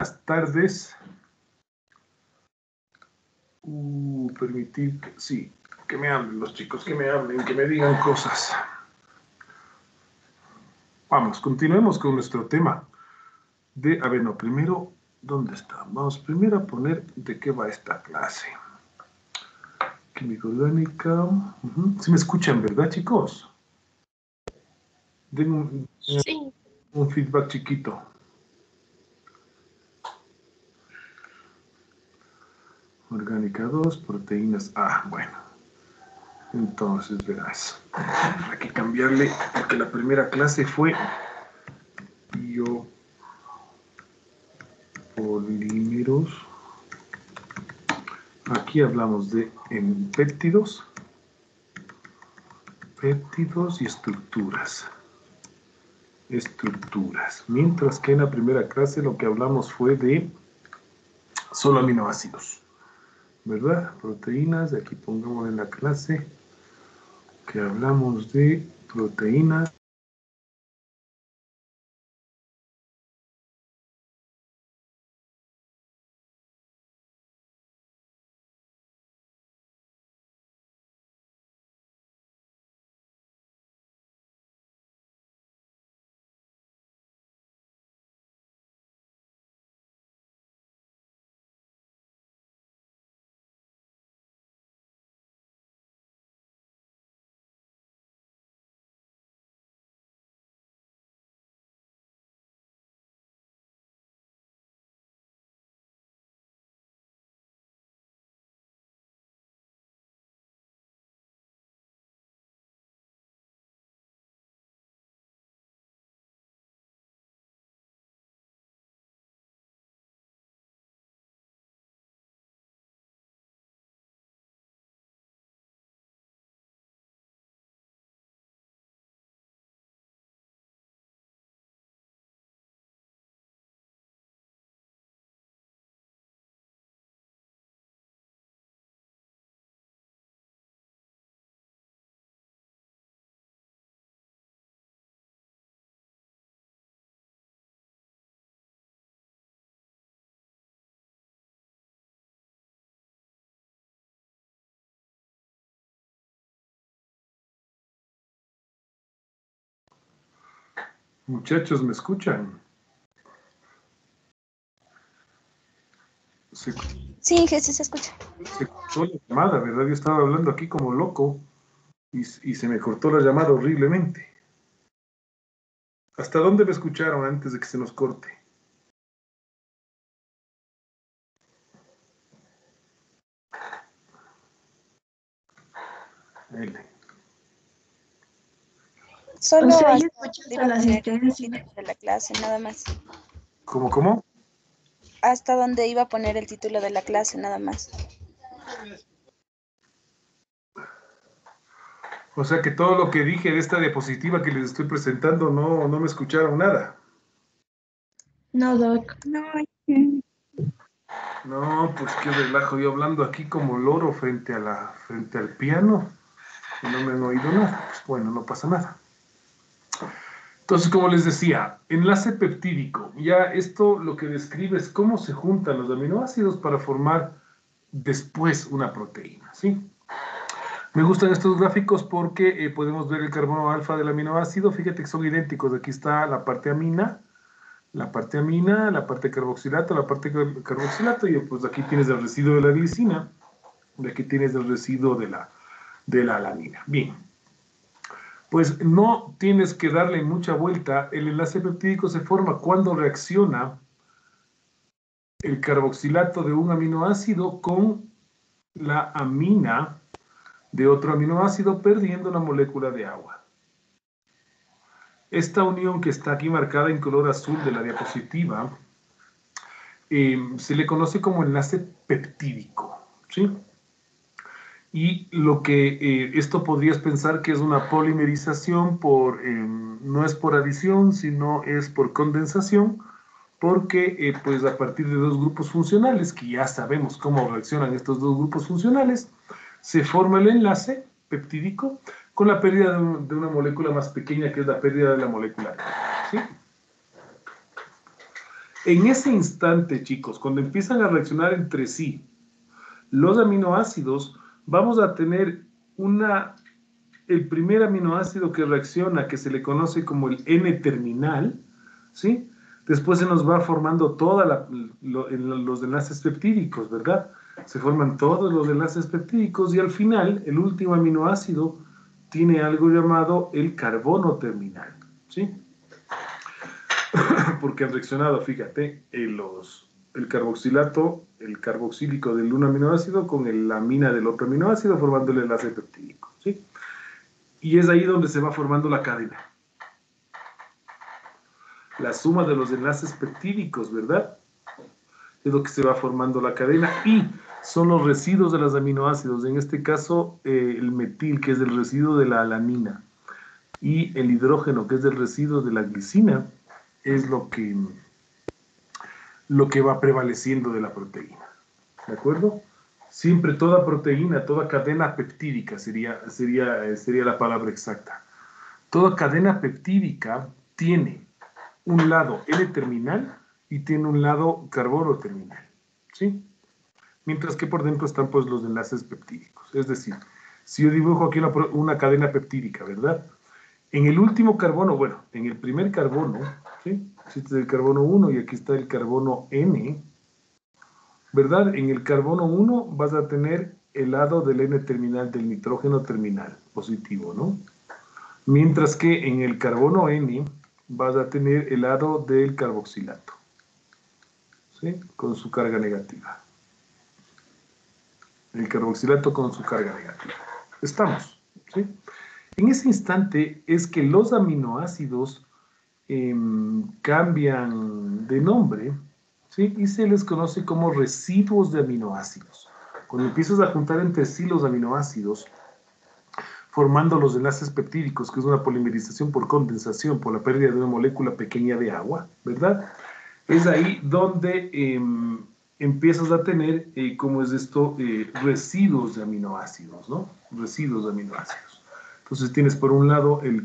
Buenas tardes. Permitir que, sí, que me hablen los chicos, que me hablen, que me digan cosas. Vamos, continuemos con nuestro tema. A ver, no, primero, ¿dónde está? Vamos primero a poner de qué va esta clase. Química orgánica. ¿Sí me escuchan, verdad, chicos? Den un feedback chiquito. Orgánica 2, proteínas A. Bueno, entonces verás. Hay que cambiarle, porque la primera clase fue biopolímeros. Aquí hablamos de péptidos, péptidos y estructuras. Mientras que en la primera clase lo que hablamos fue de solo aminoácidos, ¿verdad? Proteínas, de aquí pongamos en la clase que hablamos de proteínas. Muchachos, ¿me escuchan? Sí, Jesús, se escucha. Se cortó la llamada, ¿verdad? Yo estaba hablando aquí como loco y se me cortó la llamada horriblemente. ¿Hasta dónde me escucharon antes de que se nos corte? L. Solo O sea, hasta yo escucho donde iba a la poner el asistencia. título de la clase, nada más. ¿Cómo? Hasta donde iba a poner el título de la clase, nada más. O sea que todo lo que dije de esta diapositiva que les estoy presentando no me escucharon nada. No, Doc. No, pues qué relajo, yo hablando aquí como loro frente al piano y no me han oído nada. Pues bueno, no pasa nada. Entonces, como les decía, enlace peptídico. Ya esto lo que describe es cómo se juntan los aminoácidos para formar después una proteína, ¿sí? Me gustan estos gráficos porque podemos ver el carbono alfa del aminoácido. Fíjate que son idénticos. Aquí está la parte amina, la parte carboxilato, la parte carboxilato, y pues aquí tienes el residuo de la glicina, y aquí tienes el residuo de la alanina. Bien, pues no tienes que darle mucha vuelta. El enlace peptídico se forma cuando reacciona el carboxilato de un aminoácido con la amina de otro aminoácido, perdiendo la molécula de agua. Esta unión que está aquí marcada en color azul de la diapositiva se le conoce como enlace peptídico, ¿sí? Y lo que esto podrías pensar que es una polimerización no es por adición, sino es por condensación, porque pues a partir de dos grupos funcionales, que ya sabemos cómo reaccionan estos dos grupos funcionales, se forma el enlace peptídico con la pérdida de una molécula más pequeña, que es la pérdida de la molécula, ¿sí? En ese instante, chicos, cuando empiezan a reaccionar entre sí, los aminoácidos, vamos a tener el primer aminoácido que reacciona, que se le conoce como el N-terminal, ¿sí? Después se nos va formando los enlaces peptídicos, ¿verdad? Se forman todos los enlaces peptídicos y al final, el último aminoácido tiene algo llamado el carbono terminal, ¿sí? Porque han reaccionado, fíjate, el carboxilato, el carboxílico del un aminoácido con la amina del otro aminoácido formando el enlace peptídico, ¿sí? Y es ahí donde se va formando la cadena. La suma de los enlaces peptídicos, ¿verdad? Es lo que se va formando la cadena y son los residuos de los aminoácidos. En este caso, el metil, que es el residuo de la alanina, y el hidrógeno, que es el residuo de la glicina, es lo que va prevaleciendo de la proteína. ¿De acuerdo? Siempre toda proteína, toda cadena peptídica sería la palabra exacta. Toda cadena peptídica tiene un lado N-terminal y tiene un lado carbono terminal, ¿sí? Mientras que por dentro están pues los enlaces peptídicos. Es decir, si yo dibujo aquí una cadena peptídica, ¿verdad? En el último carbono, bueno, en el primer carbono, ¿sí? Este es el carbono 1 y aquí está el carbono N, ¿verdad? En el carbono 1 vas a tener el lado del N-terminal del nitrógeno terminal, positivo, ¿no? Mientras que en el carbono N vas a tener el lado del carboxilato, ¿sí? Con su carga negativa. El carboxilato con su carga negativa. Estamos, ¿sí? En ese instante es que los aminoácidos cambian de nombre, ¿sí? Y se les conoce como residuos de aminoácidos. Cuando empiezas a juntar entre sí los aminoácidos, formando los enlaces peptídicos, que es una polimerización por condensación, por la pérdida de una molécula pequeña de agua, ¿verdad? Es ahí donde empiezas a tener, ¿cómo es esto? Residuos de aminoácidos, ¿no? Residuos de aminoácidos. Entonces tienes por un lado el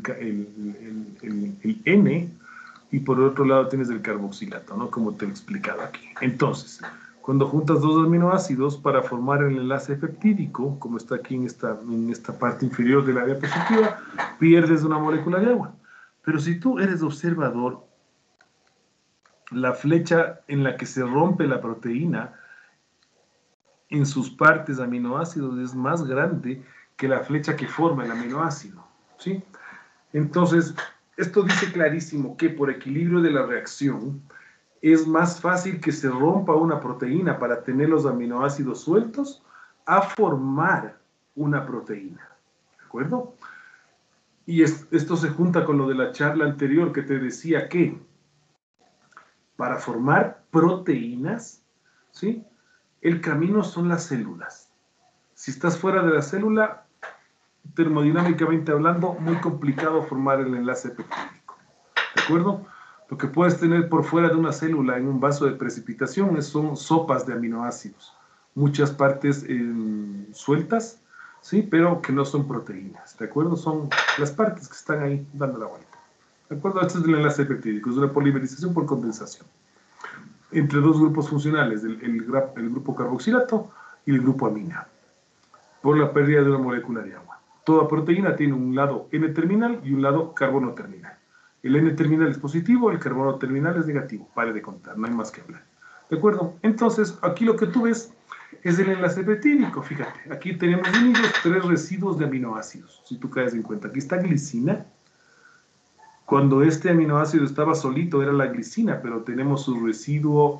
N y por otro lado tienes el carboxilato, ¿no? Como te he explicado aquí. Entonces, cuando juntas dos aminoácidos para formar el enlace peptídico, como está aquí en esta parte inferior de la diapositiva, pierdes una molécula de agua. Pero si tú eres observador, la flecha en la que se rompe la proteína en sus partes aminoácidos es más grande que la flecha que forma el aminoácido, ¿sí? Entonces, esto dice clarísimo que por equilibrio de la reacción es más fácil que se rompa una proteína para tener los aminoácidos sueltos a formar una proteína, ¿de acuerdo? Y esto se junta con lo de la charla anterior que te decía que para formar proteínas, ¿sí? El camino son las células. Si estás fuera de la célula, termodinámicamente hablando, muy complicado formar el enlace peptídico. ¿De acuerdo? Lo que puedes tener por fuera de una célula en un vaso de precipitación son sopas de aminoácidos. Muchas partes sueltas, ¿sí? Pero que no son proteínas. ¿De acuerdo? Son las partes que están ahí dando la vuelta. ¿De acuerdo? Este es el enlace peptídico. Es una polimerización por condensación entre dos grupos funcionales, el grupo carboxilato y el grupo amina, por la pérdida de una molécula de agua. Toda proteína tiene un lado N-terminal y un lado carbono terminal. El N-terminal es positivo, el carbono terminal es negativo. Pare de contar, no hay más que hablar. ¿De acuerdo? Entonces, aquí lo que tú ves es el enlace peptídico. Fíjate, aquí tenemos unidos 3 residuos de aminoácidos. Si tú caes en cuenta, aquí está glicina. Cuando este aminoácido estaba solito era la glicina, pero tenemos su residuo.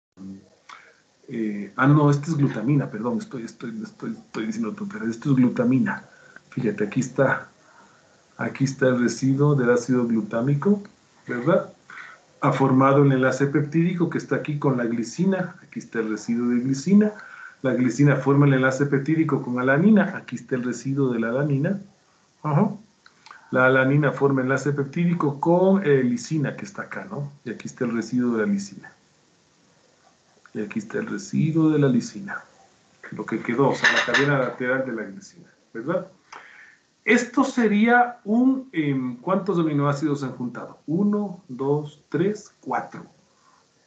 No, este es glutamina, perdón, estoy diciendo tonterías. Esto es glutamina. Fíjate, aquí está el residuo del ácido glutámico, ¿verdad? Ha formado el enlace peptídico que está aquí con la glicina. Aquí está el residuo de glicina. La glicina forma el enlace peptídico con alanina. Aquí está el residuo de la alanina. La alanina forma enlace peptídico con lisina, que está acá, ¿no? Y aquí está el residuo de la lisina. Y aquí está el residuo de la lisina. Lo que quedó, o sea, la cadena lateral de la glicina, ¿verdad? Esto sería ¿cuántos aminoácidos se han juntado? 1, 2, 3, 4.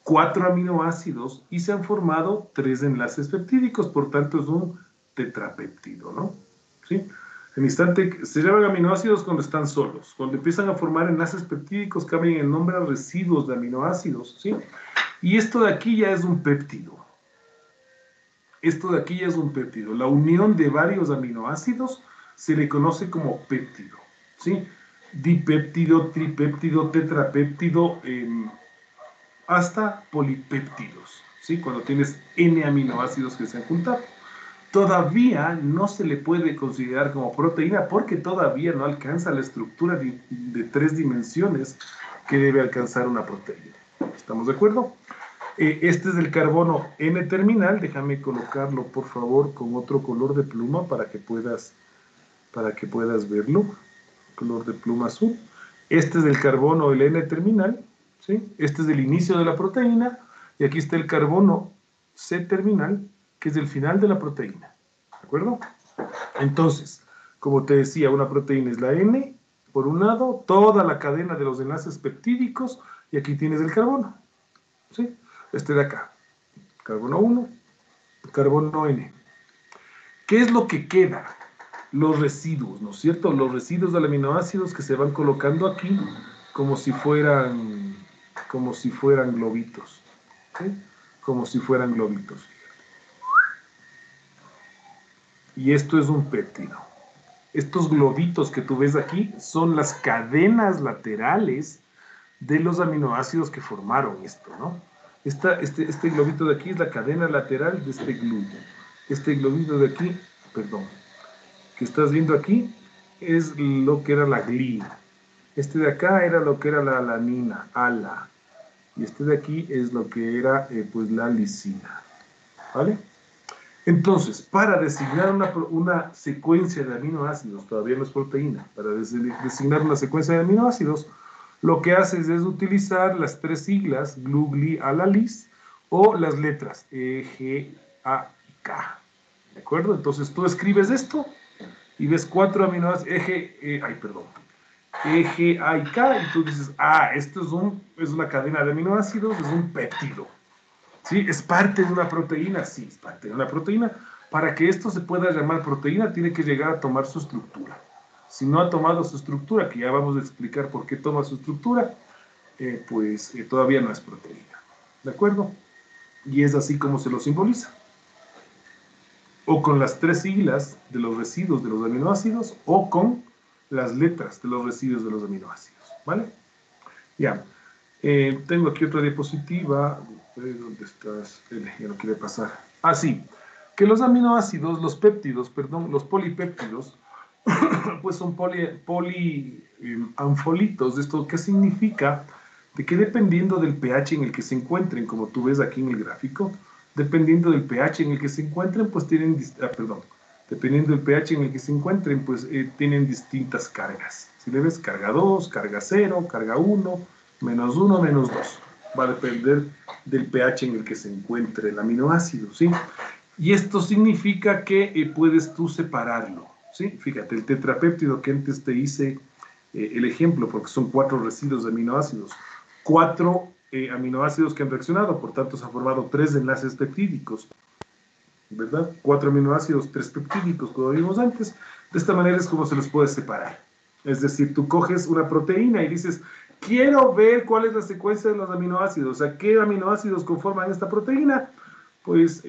4 aminoácidos y se han formado 3 enlaces peptídicos, por tanto es un tetrapéptido, ¿no? ¿Sí? En instante, se llaman aminoácidos cuando están solos. Cuando empiezan a formar enlaces peptídicos, cambian el nombre a residuos de aminoácidos, ¿sí? Y esto de aquí ya es un péptido. Esto de aquí ya es un péptido. La unión de varios aminoácidos se le conoce como péptido, ¿sí? Dipéptido, tripéptido, tetrapéptido, hasta polipéptidos, ¿sí? Cuando tienes N aminoácidos que se han juntado. Todavía no se le puede considerar como proteína porque todavía no alcanza la estructura de 3 dimensiones que debe alcanzar una proteína. ¿Estamos de acuerdo? Este es el carbono N-terminal. Déjame colocarlo, por favor, con otro color de pluma para que puedas verlo. Color de pluma azul. Este es el carbono, el N-terminal, ¿sí? Este es el inicio de la proteína. Y aquí está el carbono C-terminal, que es el final de la proteína. ¿De acuerdo? Entonces, como te decía, una proteína es la N, por un lado, toda la cadena de los enlaces peptídicos, y aquí tienes el carbono, ¿sí? Este de acá, carbono 1, carbono N. ¿Qué es lo que queda? Los residuos, ¿no es cierto? Los residuos de aminoácidos que se van colocando aquí como si fueran globitos, ¿sí? Como si fueran globitos. Y esto es un péptido. Estos globitos que tú ves aquí son las cadenas laterales de los aminoácidos que formaron esto, ¿no? Este globito de aquí es la cadena lateral de este glúcido. Este globito de aquí, perdón, que estás viendo aquí, es lo que era la glina. Este de acá era lo que era la alanina, ALA. Y este de aquí es lo que era, pues, la lisina. ¿Vale? Entonces, para designar una secuencia de aminoácidos, todavía no es proteína, para designar una secuencia de aminoácidos, lo que haces es utilizar las 3 siglas, GLU, GLI, ALA, LIS, o las letras E, G, A y K. ¿De acuerdo? Entonces tú escribes esto y ves 4 aminoácidos, E, G, A y K, y tú dices, esto es una cadena de aminoácidos, es un péptido. ¿Sí? ¿Es parte de una proteína? Sí, es parte de una proteína. Para que esto se pueda llamar proteína, tiene que llegar a tomar su estructura. Si no ha tomado su estructura, que ya vamos a explicar por qué toma su estructura, todavía no es proteína. ¿De acuerdo? Y es así como se lo simboliza. O con las 3 siglas de los residuos de los aminoácidos, o con las letras de los residuos de los aminoácidos. ¿Vale? Ya. Tengo aquí otra diapositiva. ¿Dónde estás? Ya no quiere pasar. Sí. Que los aminoácidos, los péptidos, perdón, los polipéptidos, pues son polianfolitos. ¿Esto qué significa? De que dependiendo del pH en el que se encuentren, como tú ves aquí en el gráfico, dependiendo del pH en el que se encuentren, pues dependiendo del pH en el que se encuentren, pues tienen distintas cargas. Si le ves, carga 2, carga 0, carga 1, menos 1, menos 2. Va a depender del pH en el que se encuentre el aminoácido, ¿sí? Y esto significa que puedes tú separarlo, ¿sí? Fíjate, el tetrapéptido que antes te hice el ejemplo, porque son 4 residuos de aminoácidos, 4 aminoácidos que han reaccionado, por tanto se han formado 3 enlaces peptídicos, ¿verdad? 4 aminoácidos, 3 peptídicos, como vimos antes. De esta manera es como se los puedes separar. Es decir, tú coges una proteína y dices, quiero ver cuál es la secuencia de los aminoácidos, o sea, qué aminoácidos conforman esta proteína, pues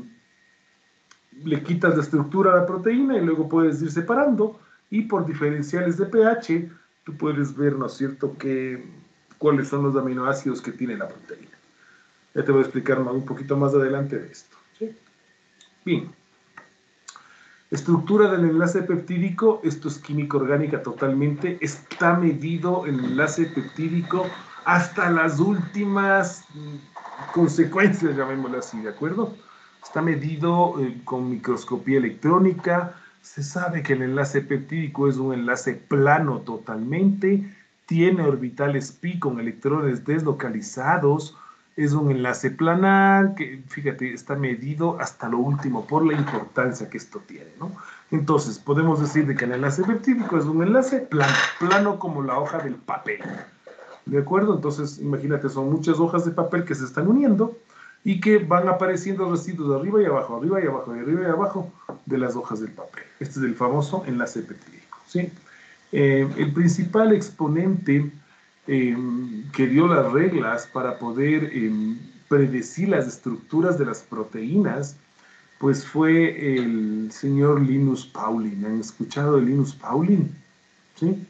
le quitas la estructura a la proteína y luego puedes ir separando, y por diferenciales de pH tú puedes ver, ¿no es cierto?, cuáles son los aminoácidos que tiene la proteína. Ya te voy a explicar un poquito más adelante de esto, ¿sí? Bien. Estructura del enlace peptídico, esto es química orgánica totalmente, está medido el enlace peptídico hasta las últimas consecuencias, llamémoslo así, ¿de acuerdo? Está medido con microscopía electrónica, se sabe que el enlace peptídico es un enlace plano totalmente, tiene orbitales pi con electrones deslocalizados, es un enlace planar que, fíjate, está medido hasta lo último por la importancia que esto tiene, ¿no? Entonces, podemos decir de que el enlace peptídico es un enlace plano como la hoja del papel. ¿De acuerdo? Entonces, imagínate, son muchas hojas de papel que se están uniendo y que van apareciendo residuos de arriba y abajo, arriba y abajo, de arriba y abajo de las hojas del papel. Este es el famoso enlace peptídico, ¿sí? El principal exponente que dio las reglas para poder predecir las estructuras de las proteínas, pues fue el señor Linus Pauling. ¿Han escuchado de Linus Pauling? ¿Sí?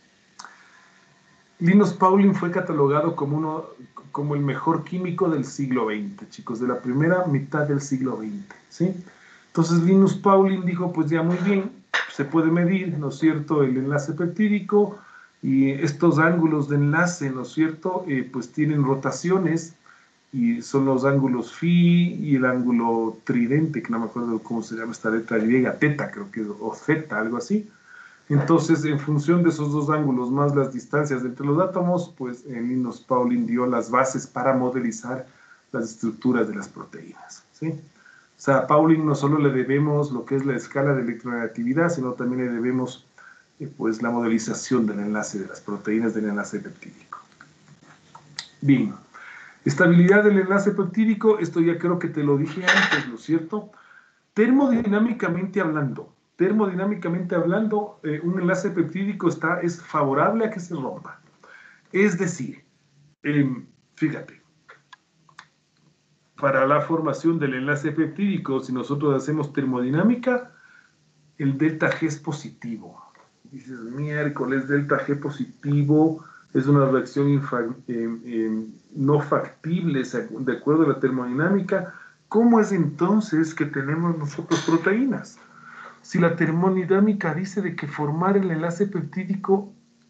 Linus Pauling fue catalogado como el mejor químico del siglo XX, chicos, de la primera mitad del siglo XX, ¿sí? Entonces Linus Pauling dijo, pues ya muy bien, se puede medir, ¿no es cierto?, el enlace peptídico y estos ángulos de enlace, ¿no es cierto?, pues tienen rotaciones y son los ángulos phi y el ángulo tridente, que no me acuerdo cómo se llama esta letra griega, teta creo que es, o zeta, algo así. Entonces, en función de esos dos ángulos más las distancias entre los átomos, pues Linus Pauling dio las bases para modelizar las estructuras de las proteínas, ¿sí? O sea, a Pauling no solo le debemos lo que es la escala de electronegatividad, sino también le debemos pues, la modelización del enlace de las proteínas, del enlace peptídico. Bien, estabilidad del enlace peptídico, esto ya creo que te lo dije antes, ¿no es cierto? Termodinámicamente hablando, un enlace peptídico es favorable a que se rompa. Es decir, fíjate, para la formación del enlace peptídico, si nosotros hacemos termodinámica, el delta G es positivo. Dices, miércoles, delta G positivo es una reacción no factible de acuerdo a la termodinámica. ¿Cómo es entonces que tenemos nosotros proteínas? Si la termodinámica dice de que formar el enlace peptídico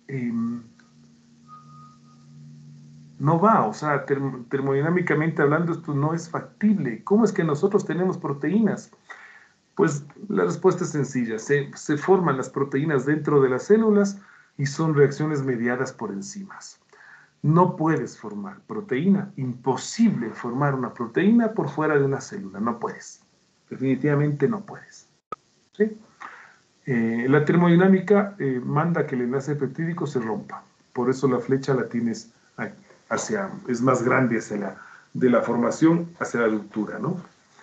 no va, o sea, termodinámicamente hablando esto no es factible. ¿Cómo es que nosotros tenemos proteínas? Pues la respuesta es sencilla, se forman las proteínas dentro de las células y son reacciones mediadas por enzimas. No puedes formar proteína, imposible formar una proteína por fuera de una célula, no puedes, definitivamente no puedes, ¿sí? La termodinámica manda que el enlace peptídico se rompa, por eso la flecha la tienes es más grande de la formación hacia la ruptura, ¿no?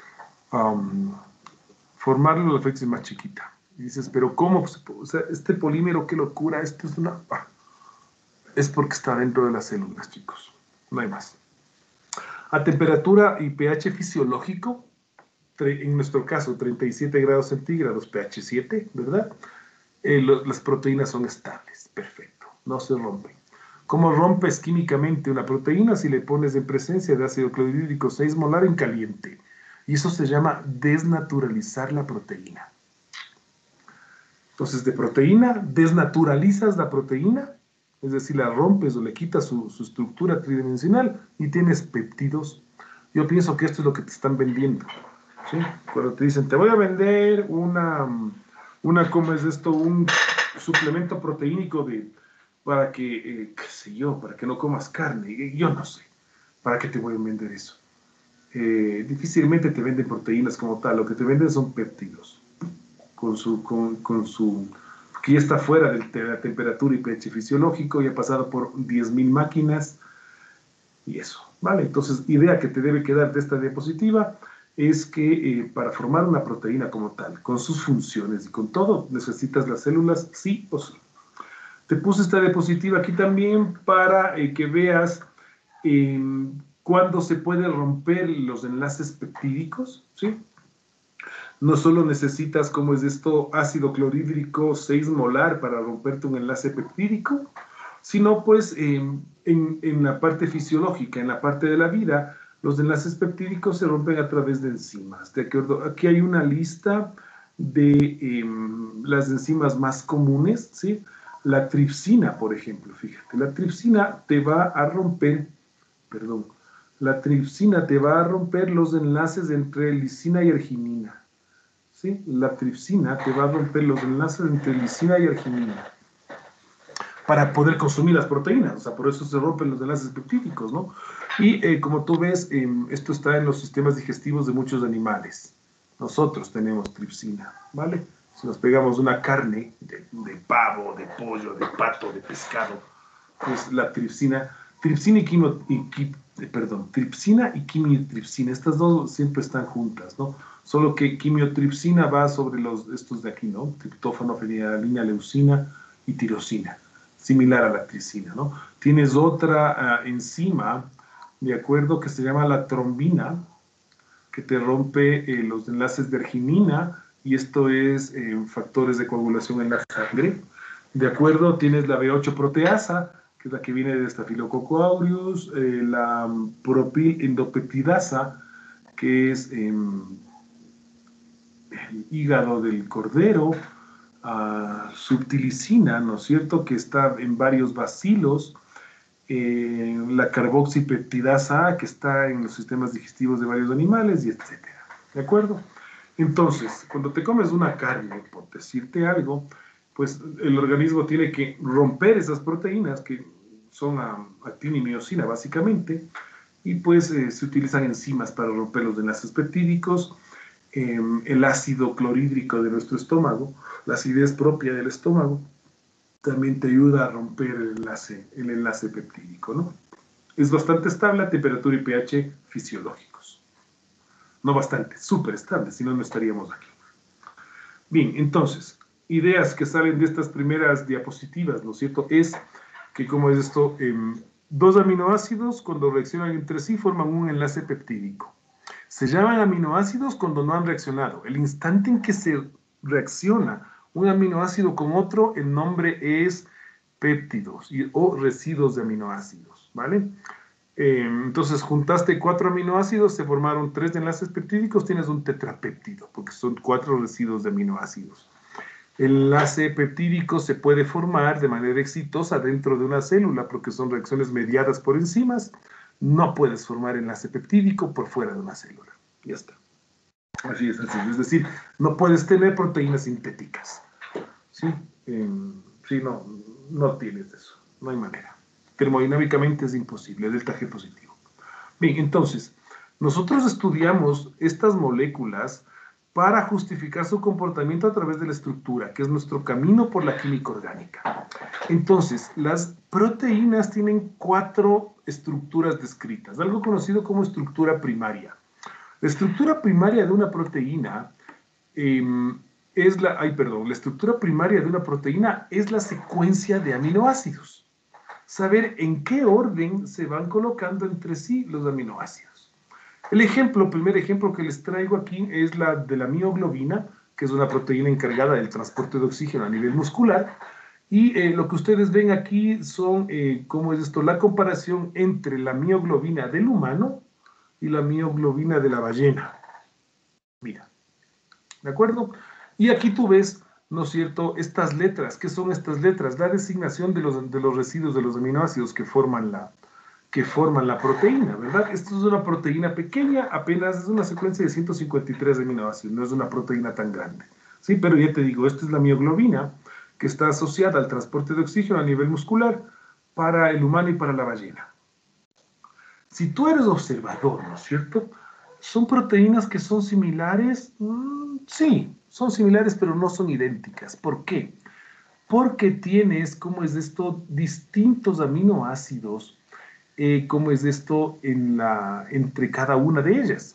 Formarlo la flecha es más chiquita. Y dices, pero ¿cómo? O sea, este polímero, qué locura, esto es una... es porque está dentro de las células, chicos, no hay más. A temperatura y pH fisiológico, en nuestro caso 37 grados centígrados, pH 7, ¿verdad? Las proteínas son estables, perfecto, no se rompen. ¿Cómo rompes químicamente una proteína? Si le pones en presencia de ácido clorhídrico 6 molar en caliente. Y eso se llama desnaturalizar la proteína. Entonces, de proteína, desnaturalizas la proteína, es decir, la rompes o le quitas su estructura tridimensional y tienes péptidos. Yo pienso que esto es lo que te están vendiendo, ¿sí? Cuando te dicen, te voy a vender ¿cómo es esto? Un suplemento proteínico para que, qué sé yo, para que no comas carne. Yo no sé, ¿para qué te voy a vender eso? Difícilmente te venden proteínas como tal, lo que te venden son péptidos, que ya está fuera de la temperatura y pH fisiológico, ya ha pasado por 10.000 máquinas, y eso, ¿vale? Entonces, idea que te debe quedar de esta diapositiva es que para formar una proteína como tal, con sus funciones y con todo, necesitas las células sí o sí. Te puse esta diapositiva aquí también para que veas cuándo se pueden romper los enlaces peptídicos, ¿sí? No solo necesitas, ¿cómo es esto?, ácido clorhídrico 6 molar para romperte un enlace peptídico, sino pues en la parte fisiológica, en la parte de la vida, los enlaces peptídicos se rompen a través de enzimas, ¿de acuerdo? Aquí hay una lista de las enzimas más comunes, ¿sí? La tripsina, por ejemplo, fíjate, la tripsina te va a romper los enlaces entre lisina y arginina, ¿sí? La tripsina te va a romper los enlaces entre lisina y arginina para poder consumir las proteínas, o sea, por eso se rompen los enlaces peptídicos, ¿no? Y como tú ves, esto está en los sistemas digestivos de muchos animales. Nosotros tenemos tripsina, ¿vale? Si nos pegamos una carne de pavo, de pollo, de pato, de pescado, pues la tripsina y quimiotripsina, estas dos siempre están juntas, ¿no? Solo que quimiotripsina va sobre estos de aquí, ¿no? Triptófano, fenilalanina, leucina y tirosina, similar a la tripsina, ¿no? Tienes otra enzima, de acuerdo, que se llama la trombina, que te rompe los enlaces de arginina, y esto es factores de coagulación en la sangre. De acuerdo, tienes la B8 proteasa, que es la que viene de Staphylococcus aureus, la propilendopeptidasa, que es el hígado del cordero, subtilicina, ¿no es cierto?, que está en varios bacilos, la carboxipeptidasa A, que está en los sistemas digestivos de varios animales, y etcétera. ¿De acuerdo? Entonces, cuando te comes una carne, por decirte algo, pues el organismo tiene que romper esas proteínas que son actina y miosina básicamente, y pues se utilizan enzimas para romper los enlaces peptídicos, el ácido clorhídrico de nuestro estómago, la acidez propia del estómago, también te ayuda a romper el enlace peptídico, ¿no? Es bastante estable a temperatura y pH fisiológicos. No bastante, súper estable, si no, no estaríamos aquí. Bien, entonces, ideas que salen de estas primeras diapositivas, ¿no es cierto? Es que, ¿cómo es esto? Dos aminoácidos, cuando reaccionan entre sí, forman un enlace peptídico. Se llaman aminoácidos cuando no han reaccionado. El instante en que se reacciona un aminoácido con otro, el nombre es péptidos o residuos de aminoácidos, ¿vale? Entonces, juntaste 4 aminoácidos, se formaron 3 enlaces peptídicos, tienes un tetrapéptido, porque son 4 residuos de aminoácidos. El enlace peptídico se puede formar de manera exitosa dentro de una célula, porque son reacciones mediadas por enzimas. No puedes formar enlace peptídico por fuera de una célula. Ya está. Así es sencillo. Es decir, no puedes tener proteínas sintéticas. ¿Sí? Sí, no tienes eso. No hay manera. Termodinámicamente es imposible, delta G positivo. Bien, entonces, nosotros estudiamos estas moléculas para justificar su comportamiento a través de la estructura, que es nuestro camino por la química orgánica. Entonces, las proteínas tienen 4 estructuras descritas, algo conocido como estructura primaria. La estructura primaria de una proteína la estructura primaria de una proteína es la secuencia de aminoácidos. Saber en qué orden se van colocando entre sí los aminoácidos. El primer ejemplo que les traigo aquí es la de la mioglobina, que es una proteína encargada del transporte de oxígeno a nivel muscular. Y lo que ustedes ven aquí son, ¿cómo es esto? La comparación entre la mioglobina del humano y la mioglobina de la ballena. Mira, ¿de acuerdo? Y aquí tú ves, ¿no es cierto?, estas letras. ¿Qué son estas letras? La designación de los residuos de los aminoácidos que forman la proteína, ¿verdad? Esto es una proteína pequeña, apenas es una secuencia de 153 aminoácidos, no es una proteína tan grande. Sí, pero ya te digo, esta es la mioglobina, que está asociada al transporte de oxígeno a nivel muscular para el humano y para la ballena. Si tú eres observador, ¿no es cierto?, ¿son proteínas que son similares? Sí, son similares, pero no son idénticas. ¿Por qué? Porque tienes, ¿cómo es esto?, distintos aminoácidos, ¿cómo es esto?, entre cada una de ellas.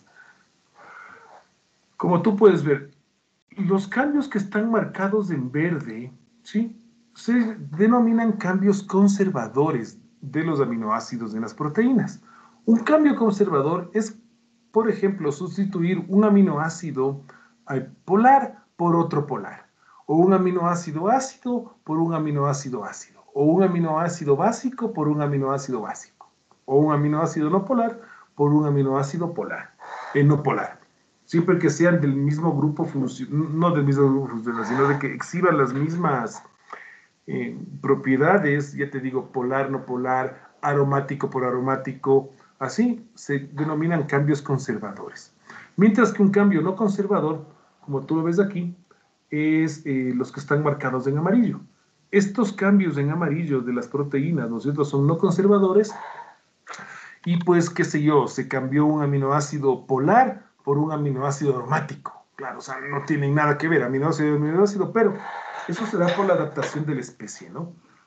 Como tú puedes ver, los cambios que están marcados en verde, ¿sí?, se denominan cambios conservadores de los aminoácidos en las proteínas. Un cambio conservador es, por ejemplo, sustituir un aminoácido polar por otro polar, o un aminoácido ácido por un aminoácido ácido, o un aminoácido básico por un aminoácido básico, o un aminoácido no polar por un aminoácido polar, no polar. Siempre que sean del mismo grupo funcional, no del mismo grupo funcional, sino de que exhiban las mismas propiedades, ya te digo, polar, no polar, aromático por aromático, así se denominan cambios conservadores. Mientras que un cambio no conservador, como tú lo ves aquí, es los que están marcados en amarillo. Estos cambios en amarillo de las proteínas, ¿no es cierto?, son no conservadores, y pues, qué sé yo, se cambió un aminoácido polar por un aminoácido aromático. Claro, o sea, no tienen nada que ver, aminoácido y aminoácido, pero eso se da por la adaptación de la especie, ¿no?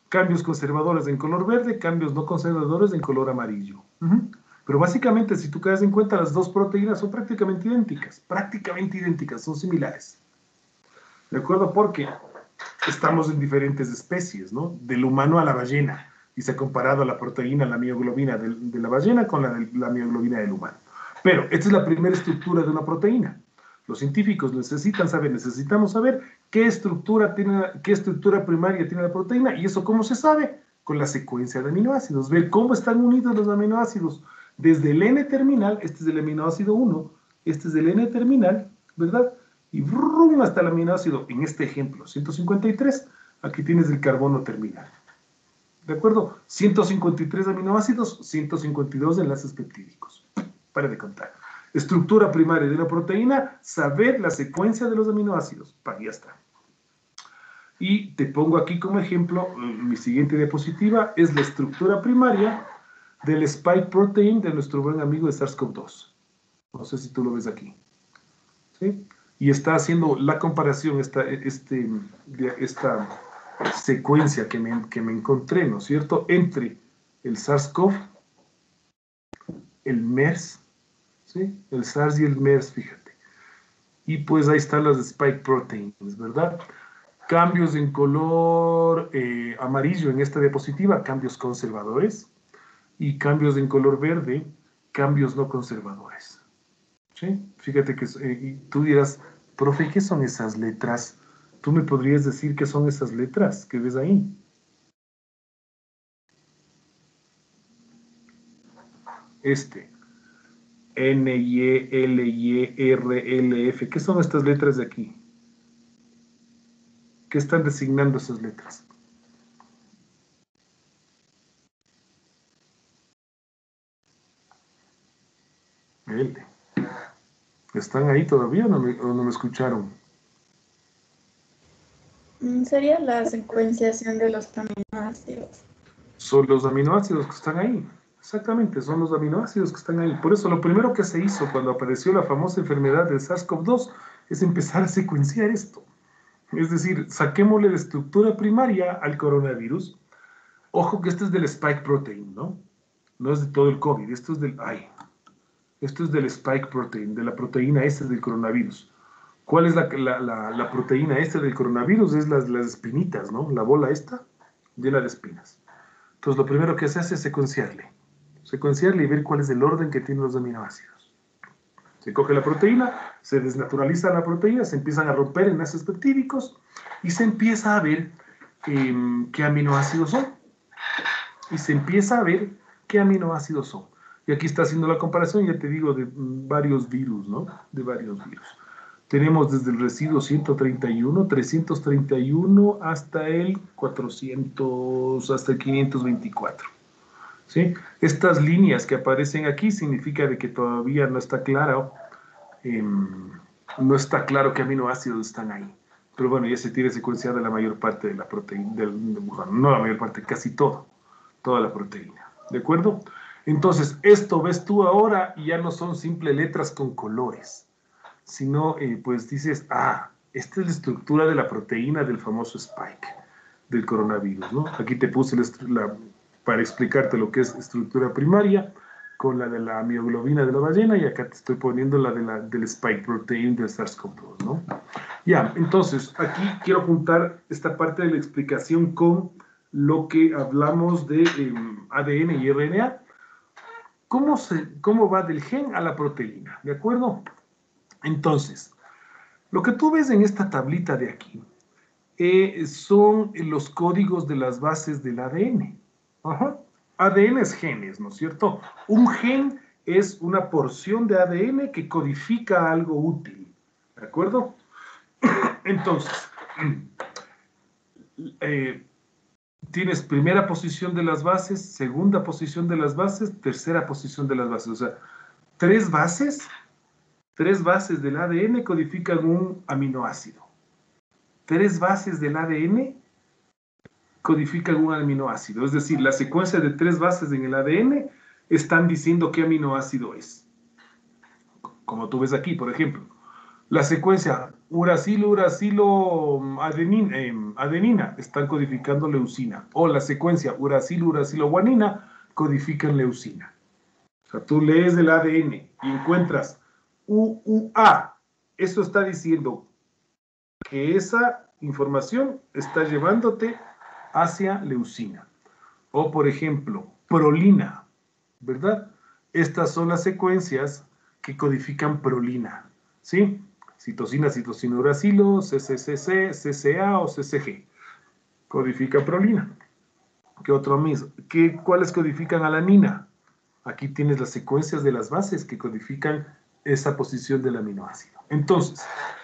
cambios conservadores en color verde, cambios no conservadores en color amarillo. Pero básicamente, si tú caes en cuenta, las dos proteínas son prácticamente idénticas, son similares. ¿De acuerdo? Porque estamos en diferentes especies, ¿no? Del humano a la ballena, y se ha comparado la proteína, la mioglobina de la ballena con la mioglobina del humano. Pero esta es la primera estructura de una proteína. Los científicos necesitamos saber qué estructura primaria tiene la proteína, y eso ¿cómo se sabe? Con la secuencia de aminoácidos, ver cómo están unidos los aminoácidos desde el N terminal, este es el aminoácido 1, este es el N terminal, ¿verdad? Y brum, hasta el aminoácido, en este ejemplo, 153, aquí tienes el carbono terminal. ¿De acuerdo? 153 aminoácidos, 152 enlaces peptídicos. Para de contar. Estructura primaria de la proteína, saber la secuencia de los aminoácidos. Ya está. Y te pongo aquí como ejemplo, mi siguiente diapositiva es la estructura primaria del spike protein de nuestro buen amigo de SARS-CoV-2. No sé si tú lo ves aquí. ¿Sí? Y está haciendo la comparación, esta secuencia que me encontré, ¿no es cierto?, entre el SARS-CoV, el MERS, ¿sí? El SARS y el MERS, fíjate. Y pues ahí están las spike proteins, ¿verdad? Cambios en color amarillo en esta diapositiva, cambios conservadores, y cambios en color verde, cambios no conservadores. ¿Sí? Fíjate que y tú dirás, profe, ¿qué son esas letras? ¿Tú me podrías decir qué son esas letras que ves ahí? N, Y, L, Y, R, L, F. ¿Qué son estas letras de aquí? ¿Qué están designando esas letras? L. ¿Están ahí todavía o no me escucharon? Sería la secuenciación de los aminoácidos. Son los aminoácidos que están ahí. Exactamente, son los aminoácidos que están ahí. Por eso lo primero que se hizo cuando apareció la famosa enfermedad del SARS-CoV-2 es empezar a secuenciar esto. Es decir, saquémosle la estructura primaria al coronavirus. Ojo que este es del spike protein, ¿no? No es de todo el COVID, esto es del spike protein, de la proteína S del coronavirus. ¿Cuál es la proteína S del coronavirus? Es las espinitas, ¿no? La bola esta, llena de espinas. Entonces, lo primero que se hace es secuenciarle y ver cuál es el orden que tienen los aminoácidos. Se coge la proteína, se desnaturaliza la proteína, se empiezan a romper enlaces peptídicos y se empieza a ver qué aminoácidos son. Y aquí está haciendo la comparación, ya te digo, de varios virus, ¿no? De varios virus. Tenemos desde el residuo 131, 331 hasta el 400, hasta el 524. ¿Sí? Estas líneas que aparecen aquí significa de que todavía no está claro, qué aminoácidos están ahí. Pero bueno, ya se tiene secuenciada la mayor parte de la proteína, no la mayor parte, casi toda la proteína. ¿De acuerdo? Entonces, esto ves tú ahora y ya no son simples letras con colores, sino pues dices, esta es la estructura de la proteína del famoso spike del coronavirus, ¿no? Aquí te puse para explicarte lo que es estructura primaria con la de la mioglobina de la ballena, y acá te estoy poniendo la del spike protein del SARS-CoV-2, ¿no? Ya, entonces, aquí quiero juntar esta parte de la explicación con lo que hablamos de ADN y RNA. ¿Cómo va del gen a la proteína? ¿De acuerdo? Entonces, lo que tú ves en esta tablita de aquí son los códigos de las bases del ADN. ADN es genes, ¿no es cierto? Un gen es una porción de ADN que codifica algo útil, ¿de acuerdo? Entonces, tienes primera posición de las bases, segunda posición de las bases, tercera posición de las bases. O sea, tres bases del ADN codifican un aminoácido. Tres bases del ADN codifican un aminoácido. Es decir, la secuencia de tres bases en el ADN están diciendo qué aminoácido es. Como tú ves aquí, por ejemplo. La secuencia uracilo, uracilo, adenina están codificando leucina. O la secuencia uracilo, uracilo, guanina codifican leucina. O sea, tú lees el ADN y encuentras UUA. Eso está diciendo que esa información está llevándote hacia leucina. O, por ejemplo, prolina, ¿verdad? Estas son las secuencias que codifican prolina, ¿sí? Citosina, citosina, uracilo, CCCC, CCA o CCG. Codifica prolina. ¿Qué otro mismo? ¿Cuáles codifican alanina? Aquí tienes las secuencias de las bases que codifican esa posición del aminoácido. Entonces,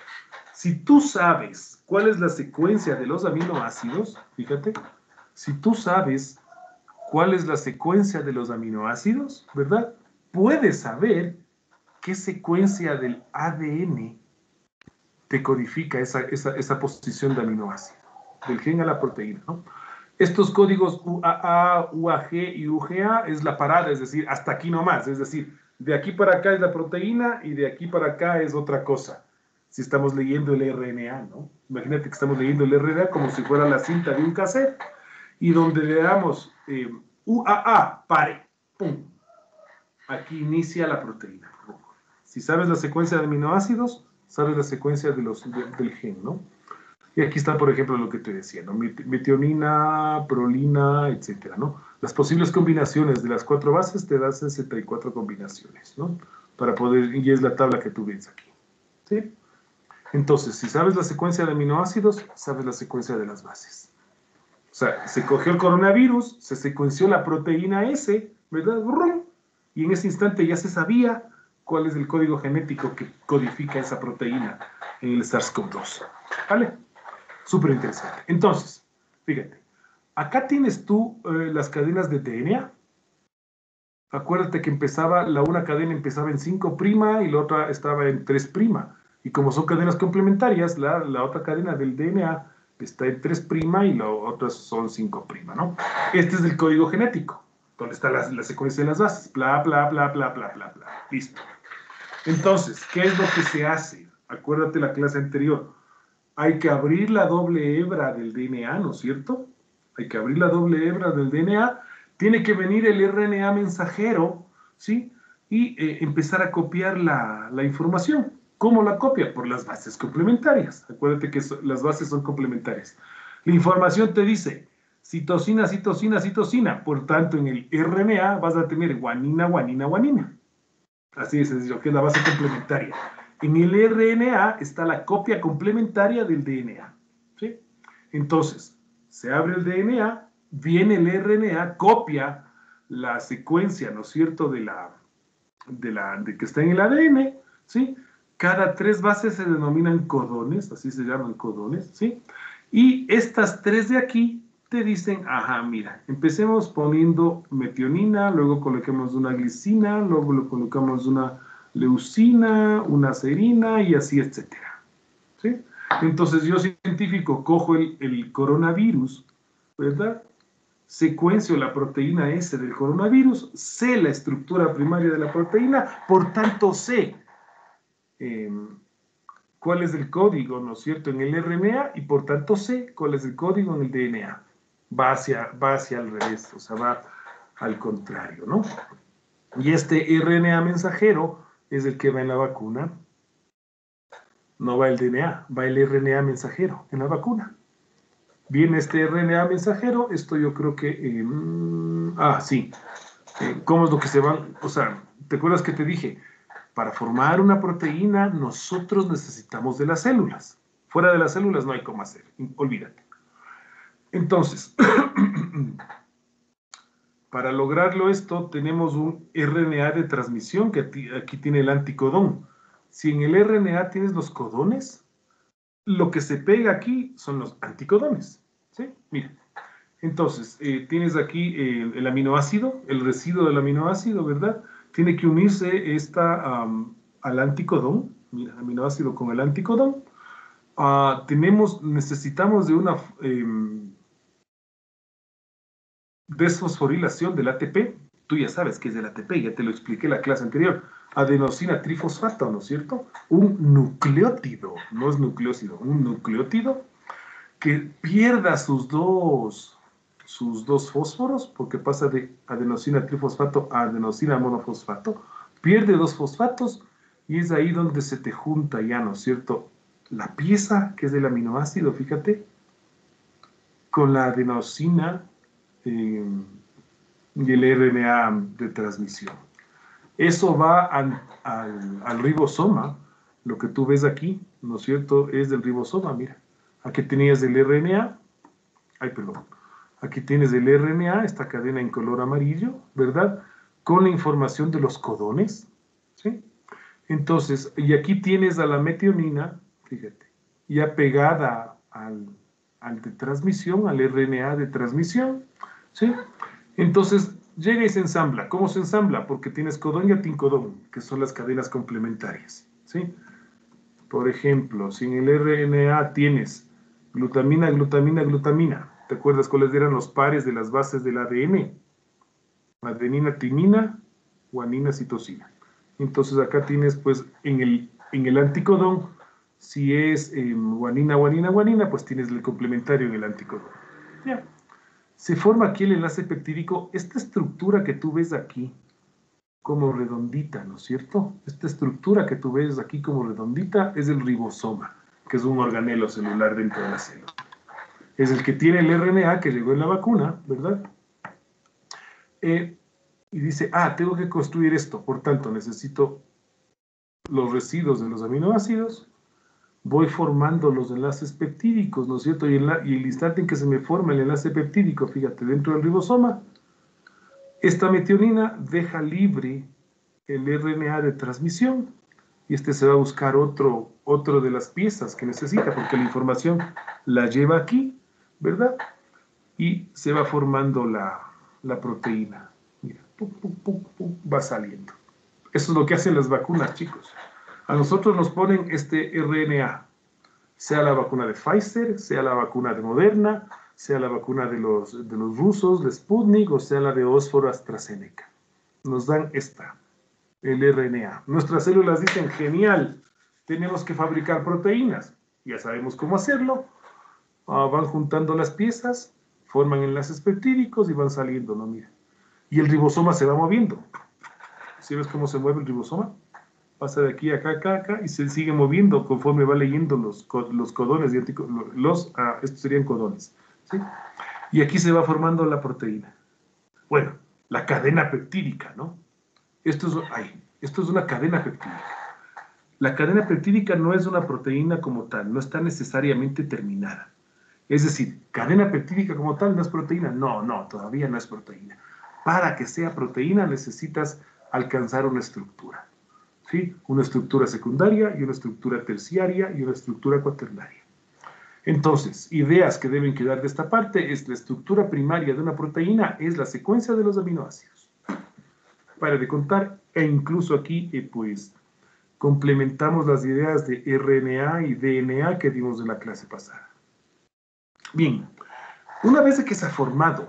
si tú sabes cuál es la secuencia de los aminoácidos, fíjate, si tú sabes cuál es la secuencia de los aminoácidos, ¿verdad? Puedes saber qué secuencia del ADN te codifica esa posición de aminoácido, del gen a la proteína, ¿no? Estos códigos UAA, UAG y UGA es la parada, es decir, hasta aquí nomás, es decir, de aquí para acá es la proteína y de aquí para acá es otra cosa. Si estamos leyendo el RNA, ¿no? Imagínate que estamos leyendo el RNA como si fuera la cinta de un cassette y donde le damos UAA, pare, pum. Aquí inicia la proteína. Si sabes la secuencia de aminoácidos, sabes la secuencia del gen, ¿no? Y aquí está, por ejemplo, lo que te decía, ¿no? Metionina, prolina, etcétera, ¿no? Las posibles combinaciones de las 4 bases te dan 64 combinaciones, ¿no? Para poder, y es la tabla que tú ves aquí, ¿sí? Entonces, si sabes la secuencia de aminoácidos, sabes la secuencia de las bases. O sea, se cogió el coronavirus, se secuenció la proteína S, ¿verdad? Y en ese instante ya se sabía cuál es el código genético que codifica esa proteína en el SARS-CoV-2, ¿vale? Súper interesante. Entonces, fíjate, acá tienes tú las cadenas de DNA. Acuérdate que una cadena empezaba en 5' y la otra estaba en 3'. Y como son cadenas complementarias, la otra cadena del DNA está en 3' y las otras son 5', ¿no? Este es el código genético, donde está la secuencia de las bases. Bla, bla, bla, bla, bla, bla, bla. Listo. Entonces, ¿qué es lo que se hace? Acuérdate la clase anterior. Hay que abrir la doble hebra del DNA, ¿no es cierto? Hay que abrir la doble hebra del DNA. Tiene que venir el RNA mensajero, ¿sí? Y empezar a copiar la información. ¿Cómo la copia? Por las bases complementarias. Acuérdate que las bases son complementarias. La información te dice citosina, citosina, citosina. Por tanto, en el RNA vas a tener guanina, guanina, guanina. Así de sencillo, que es la base complementaria. En el RNA está la copia complementaria del DNA, ¿sí? Entonces, se abre el DNA, viene el RNA, copia la secuencia, ¿no es cierto?, de que está en el ADN, ¿sí? Cada 3 bases se denominan codones, así se llaman codones, ¿sí? Y estas 3 de aquí te dicen, ajá, mira, empecemos poniendo metionina, luego coloquemos una glicina, luego le colocamos una leucina, una serina y así, etcétera, ¿sí? Entonces yo, científico, cojo el coronavirus, ¿verdad? Secuencio la proteína S del coronavirus, sé la estructura primaria de la proteína, por tanto sé cuál es el código, ¿no es cierto?, en el RNA y por tanto sé cuál es el código en el DNA. Va hacia al revés, o sea, va al contrario, ¿no? Y este RNA mensajero es el que va en la vacuna. No va el DNA, va el RNA mensajero en la vacuna. Viene este RNA mensajero, esto yo creo que... sí. ¿Cómo es lo que se van? O sea, ¿te acuerdas que te dije? Para formar una proteína, nosotros necesitamos de las células. Fuera de las células no hay cómo hacer, olvídate. Entonces, para lograrlo esto, tenemos un RNA de transmisión que aquí tiene el anticodón. Si en el RNA tienes los codones, lo que se pega aquí son los anticodones, ¿sí? Mira. Entonces, tienes aquí el aminoácido, el residuo del aminoácido, ¿verdad? Tiene que unirse al anticodón, mira, aminoácido con el anticodón. Necesitamos de una desfosforilación del ATP. Tú ya sabes qué es el ATP, ya te lo expliqué en la clase anterior. adenosina trifosfato, ¿no es cierto? Un nucleótido, no es nucleócido, un nucleótido que pierda sus dos fósforos, porque pasa de adenosina trifosfato a adenosina monofosfato, pierde dos fosfatos y es ahí donde se te junta ya, ¿no es cierto? La pieza, que es del aminoácido, fíjate, con la adenosina y el RNA de transmisión. Eso va al ribosoma, lo que tú ves aquí, ¿no es cierto? Es del ribosoma, mira. Aquí tenías el RNA, aquí tienes el RNA, esta cadena en color amarillo, ¿verdad? Con la información de los codones, ¿sí? Entonces, y aquí tienes a la metionina, fíjate, ya pegada al de transmisión, al RNA de transmisión, ¿sí? Entonces, llega y se ensambla. ¿Cómo se ensambla? Porque tienes codón y anticodón, que son las cadenas complementarias, ¿sí? Por ejemplo, si en el RNA tienes glutamina, glutamina, glutamina, ¿te acuerdas cuáles eran los pares de las bases del ADN? Adenina, timina, guanina, citosina. Entonces acá tienes, pues, en el anticodón, si es guanina, guanina, guanina, pues tienes el complementario en el anticodón. Ya. Se forma aquí el enlace peptídico. Esta estructura que tú ves aquí como redondita, ¿no es cierto? Esta estructura que tú ves aquí como redondita es el ribosoma, que es un organelo celular dentro de la célula. Es el que tiene el RNA que llegó en la vacuna, ¿verdad? Y dice, tengo que construir esto, por tanto necesito los residuos de los aminoácidos, voy formando los enlaces peptídicos, ¿no es cierto? Y el instante en que se me forma el enlace peptídico, fíjate, dentro del ribosoma, esta metionina deja libre el RNA de transmisión y este se va a buscar otro de las piezas que necesita, porque la información la lleva aquí, ¿verdad? Y se va formando la proteína. Mira, pum, pum, pum, pum, va saliendo. Eso es lo que hacen las vacunas, chicos. A nosotros nos ponen este RNA, sea la vacuna de Pfizer, sea la vacuna de Moderna, sea la vacuna de los rusos, de Sputnik, o sea la de Oxford AstraZeneca. Nos dan el RNA. Nuestras células dicen, genial, tenemos que fabricar proteínas. Ya sabemos cómo hacerlo. Van juntando las piezas, forman enlaces peptídicos y van saliendo, ¿no? Mira. Y el ribosoma se va moviendo. ¿Sí ves cómo se mueve el ribosoma? Pasa de aquí a acá, acá, acá, y se sigue moviendo conforme va leyendo los codones, estos serían codones, ¿sí? Y aquí se va formando la proteína. Bueno, la cadena peptídica, ¿no? Esto es una cadena peptídica. La cadena peptídica no es una proteína como tal, no está necesariamente terminada. Es decir, cadena peptídica como tal no es proteína. No, todavía no es proteína. Para que sea proteína necesitas alcanzar una estructura. ¿Sí? Una estructura secundaria y una estructura terciaria y una estructura cuaternaria. Entonces, ideas que deben quedar de esta parte es la estructura primaria de una proteína es la secuencia de los aminoácidos. Para de contar, e incluso aquí, pues, complementamos las ideas de RNA y DNA que dimos en la clase pasada. Bien, una vez de que se ha formado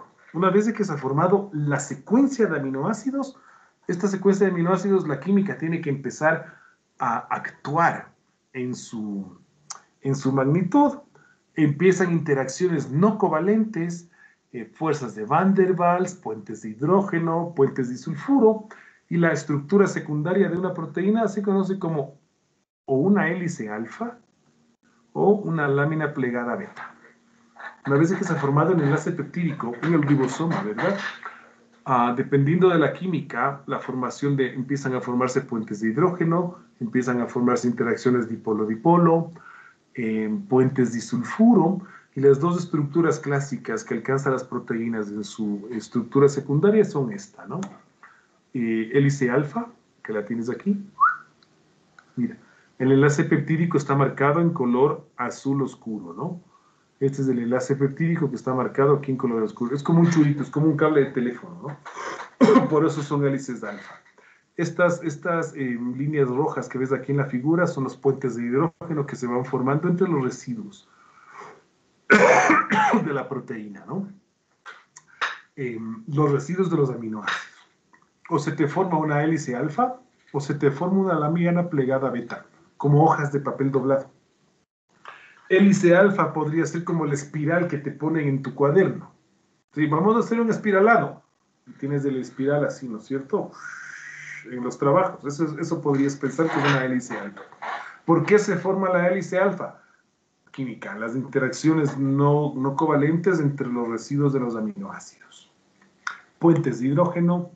la secuencia de aminoácidos, esta secuencia de aminoácidos, la química tiene que empezar a actuar en su magnitud. Empiezan interacciones no covalentes, fuerzas de Van der Waals, puentes de hidrógeno, puentes de sulfuro, y la estructura secundaria de una proteína se conoce como o una hélice alfa o una lámina plegada beta. Una vez que se ha formado el enlace peptídico en el ribosoma, ¿verdad? Dependiendo de la química, empiezan a formarse puentes de hidrógeno, empiezan a formarse interacciones dipolo-dipolo, puentes disulfuro, y las dos estructuras clásicas que alcanzan las proteínas en su estructura secundaria son esta, ¿no? Hélice alfa, que la tienes aquí. Mira, el enlace peptídico está marcado en color azul oscuro, ¿no? Este es el enlace peptídico que está marcado aquí en color oscuro. Es como un churito, es como un cable de teléfono, ¿no? Por eso son hélices alfa. Estas líneas rojas que ves aquí en la figura son los puentes de hidrógeno que se van formando entre los residuos de la proteína, ¿no? Los residuos de los aminoácidos. O se te forma una hélice alfa o se te forma una lámina plegada beta, como hojas de papel doblado. Hélice alfa podría ser como la espiral que te ponen en tu cuaderno. Sí, vamos a hacer un espiralado. Y tienes el espiral así, ¿no es cierto? En los trabajos. Eso podrías pensar que es una hélice alfa. ¿Por qué se forma la hélice alfa? Química, las interacciones no covalentes entre los residuos de los aminoácidos. Puentes de hidrógeno,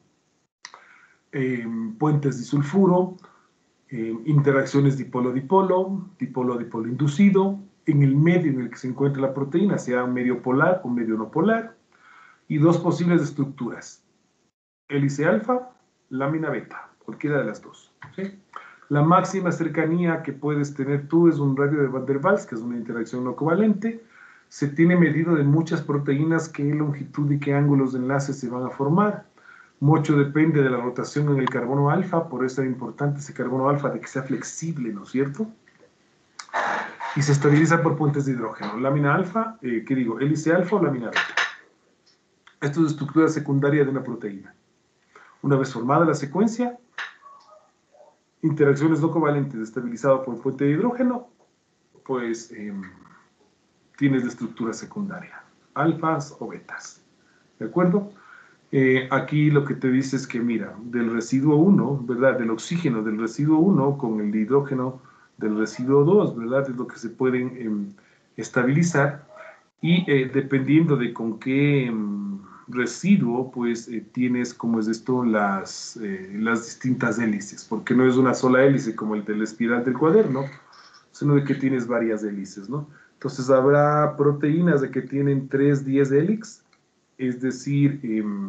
puentes disulfuro, interacciones dipolo-dipolo, dipolo-dipolo inducido, en el medio en el que se encuentra la proteína, sea medio polar o medio no polar, y dos posibles estructuras, hélice alfa, lámina beta, cualquiera de las dos, ¿sí? La máxima cercanía que puedes tener tú es un radio de Van der Waals, que es una interacción no covalente. Se tiene medido de muchas proteínas qué longitud y qué ángulos de enlace se van a formar. Mucho depende de la rotación en el carbono alfa, por eso es importante ese carbono alfa de que sea flexible, ¿no es cierto? Y se estabiliza por puentes de hidrógeno. Lámina alfa, hélice alfa o lámina beta. Esto es estructura secundaria de una proteína. Una vez formada la secuencia, interacciones no covalentes estabilizado por puente de hidrógeno, pues tienes la estructura secundaria, alfas o betas, ¿de acuerdo? Aquí lo que te dice es que, mira, del residuo 1, ¿verdad? Del oxígeno del residuo 1 con el hidrógeno del residuo 2, ¿verdad? Es lo que se pueden estabilizar y dependiendo de con qué residuo, pues tienes, como es esto, las distintas hélices, porque no es una sola hélice como el de la espiral del cuaderno, sino de que tienes varias hélices, ¿no? Entonces habrá proteínas de que tienen 10 hélix, es decir,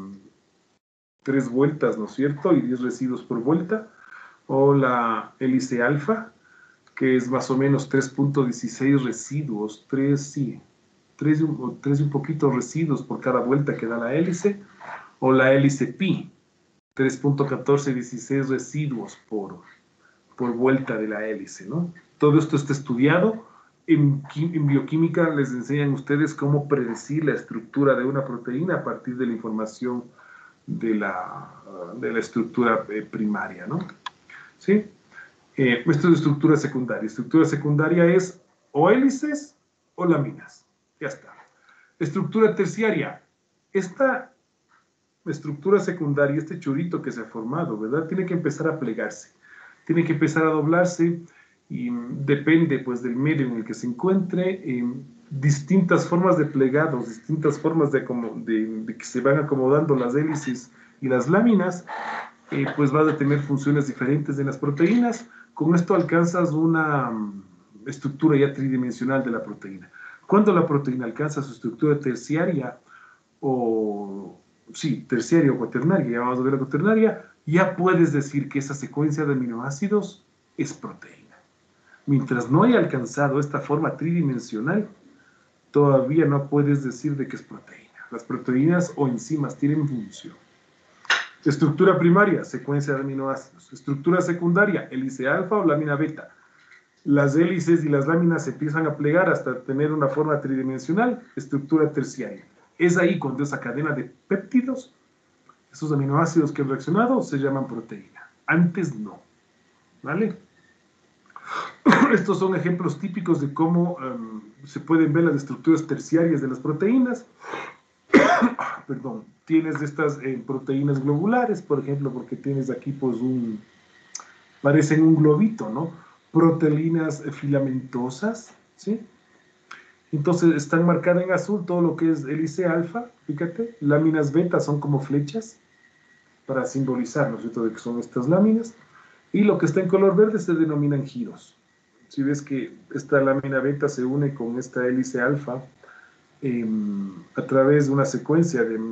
3 vueltas, ¿no es cierto? Y 10 residuos por vuelta, o la hélice alfa, que es más o menos 3.16 residuos, 3 y un poquito residuos por cada vuelta que da la hélice, o la hélice pi, 3.1416 residuos por vuelta de la hélice, ¿no? Todo esto está estudiado. En bioquímica les enseñan ustedes cómo predecir la estructura de una proteína a partir de la información de la estructura primaria, ¿no? ¿Sí? Esto es estructura secundaria. Estructura secundaria es o hélices o láminas. Ya está. Estructura terciaria. Esta estructura secundaria, este chorrito que se ha formado, ¿verdad? Tiene que empezar a plegarse. Tiene que empezar a doblarse y depende, pues, del medio en el que se encuentre. Distintas formas de plegados, distintas formas de que se van acomodando las hélices y las láminas, pues vas a tener funciones diferentes en las proteínas. Con esto alcanzas una estructura ya tridimensional de la proteína. Cuando la proteína alcanza su estructura terciaria terciaria o cuaternaria, ya vamos a ver la cuaternaria, ya puedes decir que esa secuencia de aminoácidos es proteína. Mientras no haya alcanzado esta forma tridimensional, todavía no puedes decir de que es proteína. Las proteínas o enzimas tienen función. Estructura primaria, secuencia de aminoácidos. Estructura secundaria, hélice alfa o lámina beta. Las hélices y las láminas se empiezan a plegar hasta tener una forma tridimensional, estructura terciaria. Es ahí cuando esa cadena de péptidos, esos aminoácidos que han reaccionado, se llaman proteína. Antes no. ¿Vale? Estos son ejemplos típicos de cómo se pueden ver las estructuras terciarias de las proteínas. Perdón. Tienes estas proteínas globulares, por ejemplo, porque tienes aquí, pues, parecen un globito, ¿no? Proteínas filamentosas, ¿sí? Entonces están marcadas en azul todo lo que es hélice alfa, fíjate, láminas beta son como flechas para simbolizar, ¿no es cierto?, de que son estas láminas, y lo que está en color verde se denominan giros. Si ves que esta lámina beta se une con esta hélice alfa a través de una secuencia de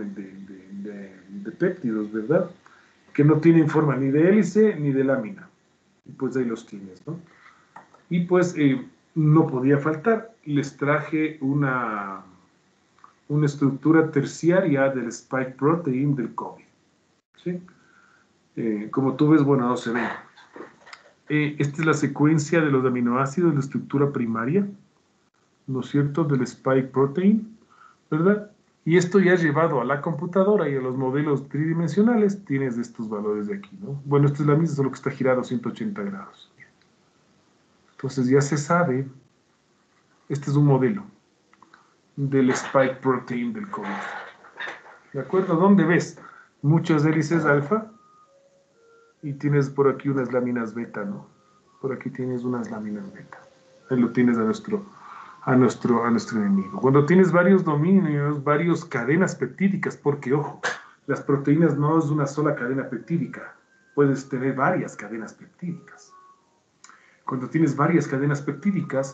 péptidos, ¿verdad?, que no tienen forma ni de hélice ni de lámina, y pues ahí los tienes, ¿no? Y pues no podía faltar, les traje una estructura terciaria del spike protein del COVID, ¿sí? Como tú ves, bueno, no se ve. Esta es la secuencia de los aminoácidos de la estructura primaria, ¿no es cierto?, del spike protein, ¿verdad? Y esto ya llevado a la computadora y a los modelos tridimensionales, tienes estos valores de aquí, ¿no? Bueno, esto es la misma, solo que está girado 180 grados. Entonces ya se sabe, este es un modelo del spike protein del COVID. ¿De acuerdo? ¿Dónde ves? Muchas hélices alfa y tienes por aquí unas láminas beta, ¿no? Por aquí tienes unas láminas beta. Ahí lo tienes a nuestro enemigo. Cuando tienes varios dominios, varias cadenas peptídicas, porque ojo, las proteínas no es una sola cadena peptídica, puedes tener varias cadenas peptídicas. Cuando tienes varias cadenas peptídicas,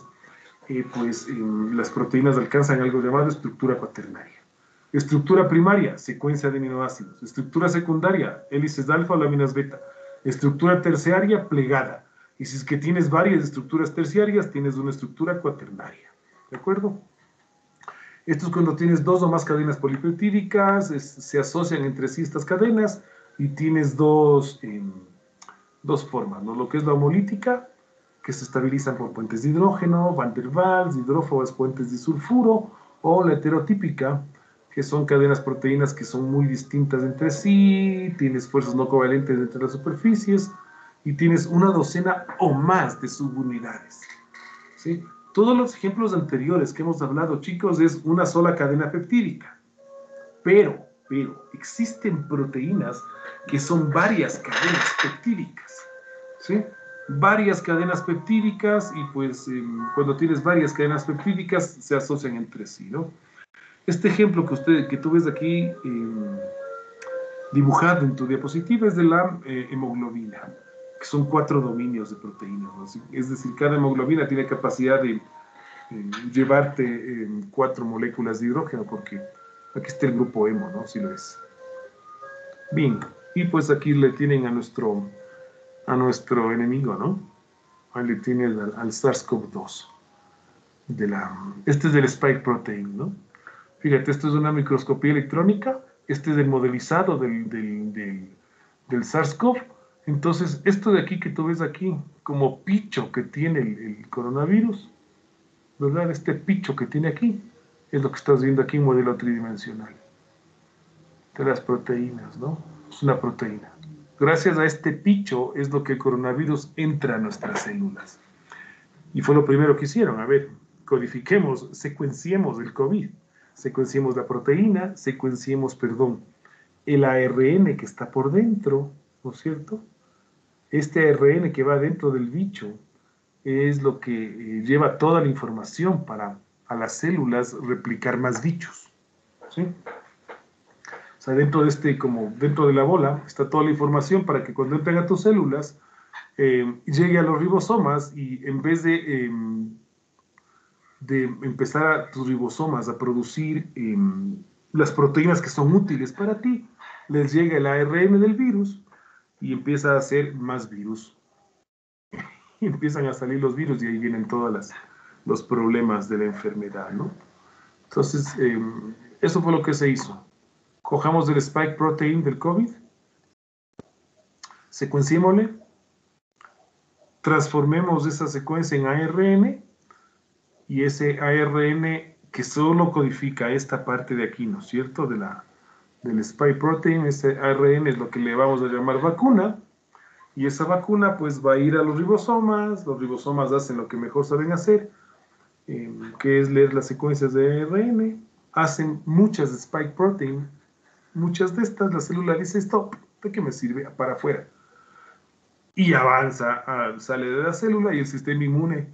las proteínas alcanzan algo llamado estructura cuaternaria. Estructura primaria, secuencia de aminoácidos. Estructura secundaria, hélices alfa o láminas beta. Estructura terciaria, plegada. Y si es que tienes varias estructuras terciarias, tienes una estructura cuaternaria. ¿De acuerdo? Esto es cuando tienes dos o más cadenas polipeptídicas, se asocian entre sí estas cadenas y tienes dos formas, ¿no? Lo que es la homolítica, que se estabilizan por puentes de hidrógeno, Van der Waals, hidrófobas, puentes de sulfuro, o la heterotípica, que son cadenas proteínas que son muy distintas entre sí, tienes fuerzas no covalentes entre las superficies, y tienes una docena o más de subunidades. ¿Sí? Todos los ejemplos anteriores que hemos hablado, chicos, es una sola cadena peptídica. Pero existen proteínas que son varias cadenas peptídicas. ¿Sí? Varias cadenas peptídicas y pues cuando tienes varias cadenas peptídicas se asocian entre sí, ¿no? Este ejemplo que tú ves aquí dibujado en tu diapositiva es de la hemoglobina, que son 4 dominios de proteínas, ¿no? Es decir, cada hemoglobina tiene capacidad de llevarte 4 moléculas de hidrógeno, porque aquí está el grupo hemo, ¿no? Si lo ves. Bien, y pues aquí le tienen a nuestro enemigo, ¿no? Ahí le tienen al SARS-CoV-2. Este es del spike protein, ¿no? Fíjate, esto es una microscopía electrónica, este es el modelizado del SARS-CoV. Entonces, esto de aquí que tú ves aquí, como picho que tiene el coronavirus, ¿verdad? Este picho que tiene aquí, es lo que estás viendo aquí en modelo tridimensional. De las proteínas, ¿no? Es una proteína. Gracias a este picho es lo que el coronavirus entra a nuestras células. Y fue lo primero que hicieron. A ver, codifiquemos, secuenciemos el COVID. Secuenciemos la proteína, secuenciemos, el ARN que está por dentro, ¿no es cierto? Este ARN que va dentro del bicho es lo que lleva toda la información para a las células replicar más bichos, ¿sí? O sea, dentro de la bola está toda la información para que cuando entren a tus células llegue a los ribosomas y en vez de empezar a tus ribosomas a producir las proteínas que son útiles para ti, les llega el ARN del virus y empieza a hacer más virus. Y empiezan a salir los virus y ahí vienen todos los problemas de la enfermedad, ¿no? Entonces, eso fue lo que se hizo. Cojamos el spike protein del COVID, secuenciémosle, transformemos esa secuencia en ARN y ese ARN que solo codifica esta parte de aquí, ¿no es cierto? Del spike protein, ese ARN es lo que le vamos a llamar vacuna, y esa vacuna pues va a ir a los ribosomas hacen lo que mejor saben hacer, que es leer las secuencias de ARN, hacen muchas spike protein, muchas de estas, la célula dice, stop, ¿de qué me sirve? Para afuera. Y avanza, sale de la célula y el sistema inmune,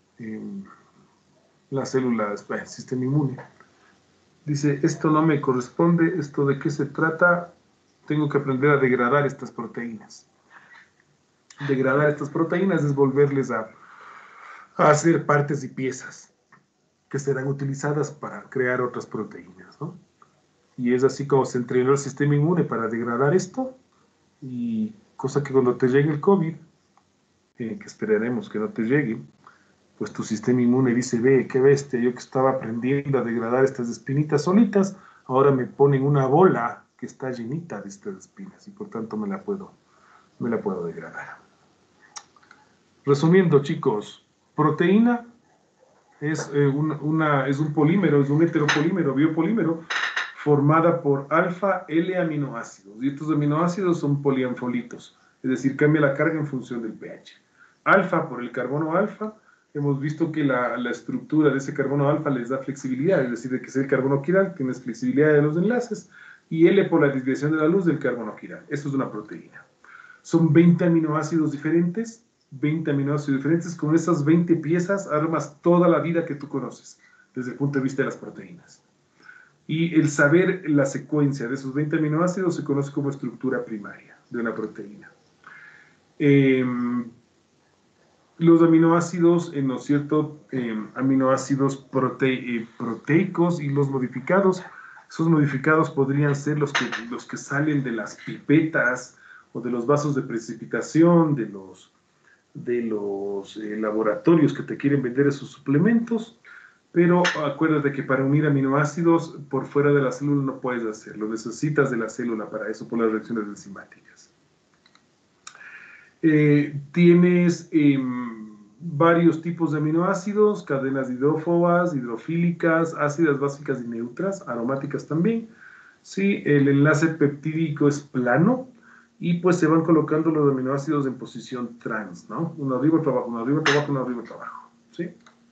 el sistema inmune, dice, esto no me corresponde, esto de qué se trata, tengo que aprender a degradar estas proteínas. Degradar estas proteínas es volverles a hacer partes y piezas que serán utilizadas para crear otras proteínas, ¿no? Y es así como se entrenó el sistema inmune para degradar esto, y cosa que cuando te llegue el COVID, que esperaremos que no te llegue, pues tu sistema inmune dice, ve, qué bestia, yo que estaba aprendiendo a degradar estas espinitas solitas, ahora me ponen una bola que está llenita de estas espinas y por tanto me la puedo degradar. Resumiendo, chicos, proteína es un polímero, es un heteropolímero, biopolímero, formada por alfa L aminoácidos. Y estos aminoácidos son polianfolitos, es decir, cambia la carga en función del pH. Alfa por el carbono alfa, hemos visto que la estructura de ese carbono alfa les da flexibilidad, es decir, de que es el carbono quiral, tienes flexibilidad de los enlaces, y L por la desviación de la luz del carbono quiral. Eso es una proteína. Son 20 aminoácidos diferentes, 20 aminoácidos diferentes. Con esas 20 piezas armas toda la vida que tú conoces, desde el punto de vista de las proteínas. Y el saber la secuencia de esos 20 aminoácidos se conoce como estructura primaria de una proteína. Los aminoácidos, ¿no es cierto? Aminoácidos proteicos y los modificados. Esos modificados podrían ser los que salen de las pipetas o de los vasos de precipitación, de los laboratorios que te quieren vender esos suplementos. Pero acuérdate que para unir aminoácidos por fuera de la célula no puedes hacerlo. Necesitas de la célula para eso, por las reacciones enzimáticas. Tienes varios tipos de aminoácidos, cadenas hidrófobas, hidrofílicas, ácidas básicas y neutras, aromáticas también. ¿Sí? El enlace peptídico es plano y pues se van colocando los aminoácidos en posición trans, ¿no? Uno arriba, otro abajo, uno arriba, otro abajo, uno arriba, otro abajo. ¿Sí?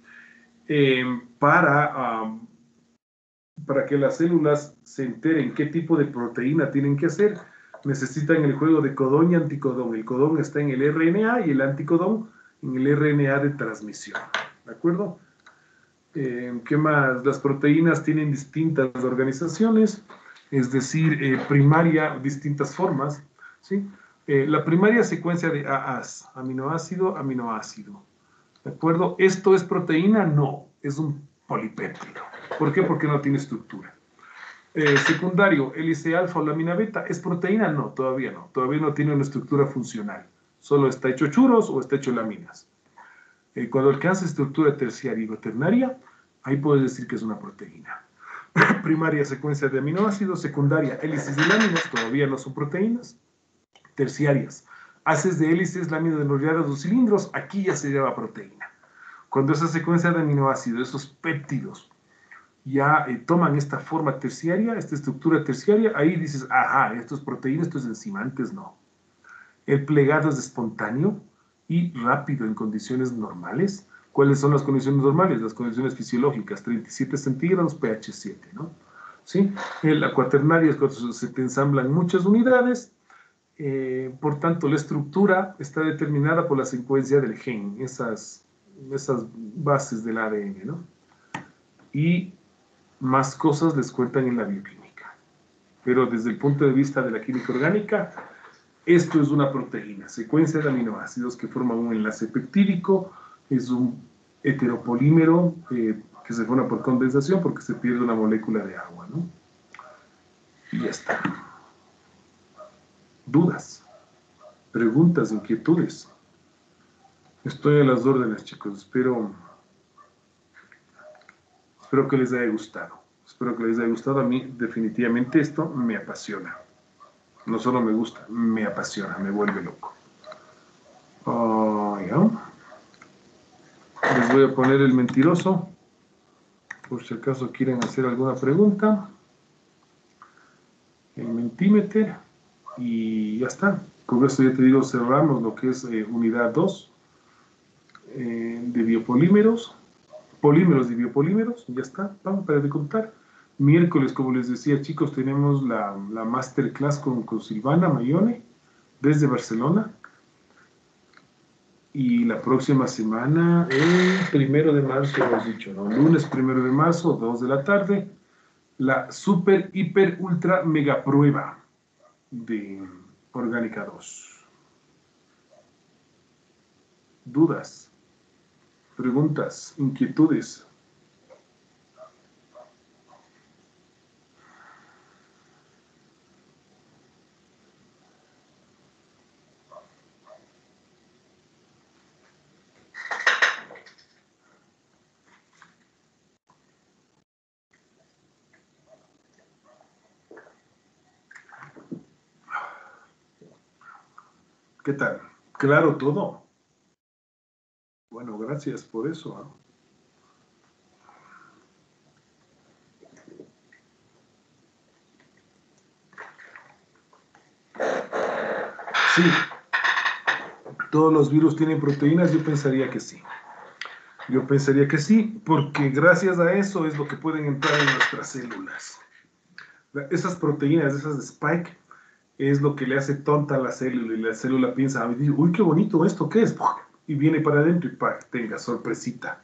Para que las células se enteren qué tipo de proteína tienen que hacer, necesitan el juego de codón y anticodón. El codón está en el RNA y el anticodón en el RNA de transmisión. ¿De acuerdo? ¿Qué más? Las proteínas tienen distintas organizaciones, es decir, primaria, distintas formas. ¿Sí? La primaria secuencia de AAs, aminoácido, aminoácido. ¿De acuerdo? ¿Esto es proteína? No, es un polipéptido. ¿Por qué? Porque no tiene estructura. Secundario, hélice alfa o lámina beta, ¿es proteína? No, todavía no. Todavía no tiene una estructura funcional. Solo está hecho churos o está hecho láminas. Cuando alcanza estructura terciaria y cuaternaria, ahí puedes decir que es una proteína. Primaria, secuencia de aminoácidos. Secundaria, hélices de láminas, todavía no son proteínas. Terciarias, haces de hélices, láminas enrolladas o cilindros, aquí ya se llama proteína. Cuando esa secuencia de aminoácidos, esos péptidos, ya toman esta forma terciaria, esta estructura terciaria, ahí dices, ajá, esto es proteína, esto es enzima, antes no. El plegado es espontáneo y rápido en condiciones normales. ¿Cuáles son las condiciones normales? Las condiciones fisiológicas, 37 centígrados, pH 7, ¿no? ¿Sí? La cuaternaria es cuando se te ensamblan muchas unidades. Por tanto, la estructura está determinada por la secuencia del gen, esas bases del ADN, ¿no? Y más cosas les cuentan en la bioquímica. Pero desde el punto de vista de la química orgánica, esto es una proteína, secuencia de aminoácidos que forman un enlace peptídico, es un heteropolímero que se forma por condensación porque se pierde una molécula de agua, ¿no? Y ya está. ¿Dudas? ¿Preguntas? ¿Inquietudes? Estoy a las órdenes, chicos. Espero que les haya gustado. Espero que les haya gustado. A mí, definitivamente, esto me apasiona. No solo me gusta, me apasiona, me vuelve loco. ¿Ya? Les voy a poner el mentiroso, por si acaso quieren hacer alguna pregunta. El mentímeter. Y ya está. Con esto ya te digo, cerramos lo que es unidad 2 de biopolímeros. Polímeros y biopolímeros, ya está, vamos para de contar. Miércoles, como les decía, chicos, tenemos la masterclass con Silvana Mayone desde Barcelona. Y la próxima semana, el 1 de marzo, hemos dicho, ¿no? Lunes 1 de marzo, 2 de la tarde, la super, hiper, ultra, mega prueba de Orgánica 2. ¿Dudas? ¿Preguntas? ¿Inquietudes? ¿Qué tal? ¿Claro todo? Bueno, gracias por eso, ¿eh? Sí, todos los virus tienen proteínas, yo pensaría que sí. Yo pensaría que sí, porque gracias a eso es lo que pueden entrar en nuestras células. Esas proteínas, esas spike, es lo que le hace tonta a la célula y la célula piensa, uy, qué bonito esto, ¿qué es? Y viene para adentro y tenga sorpresita.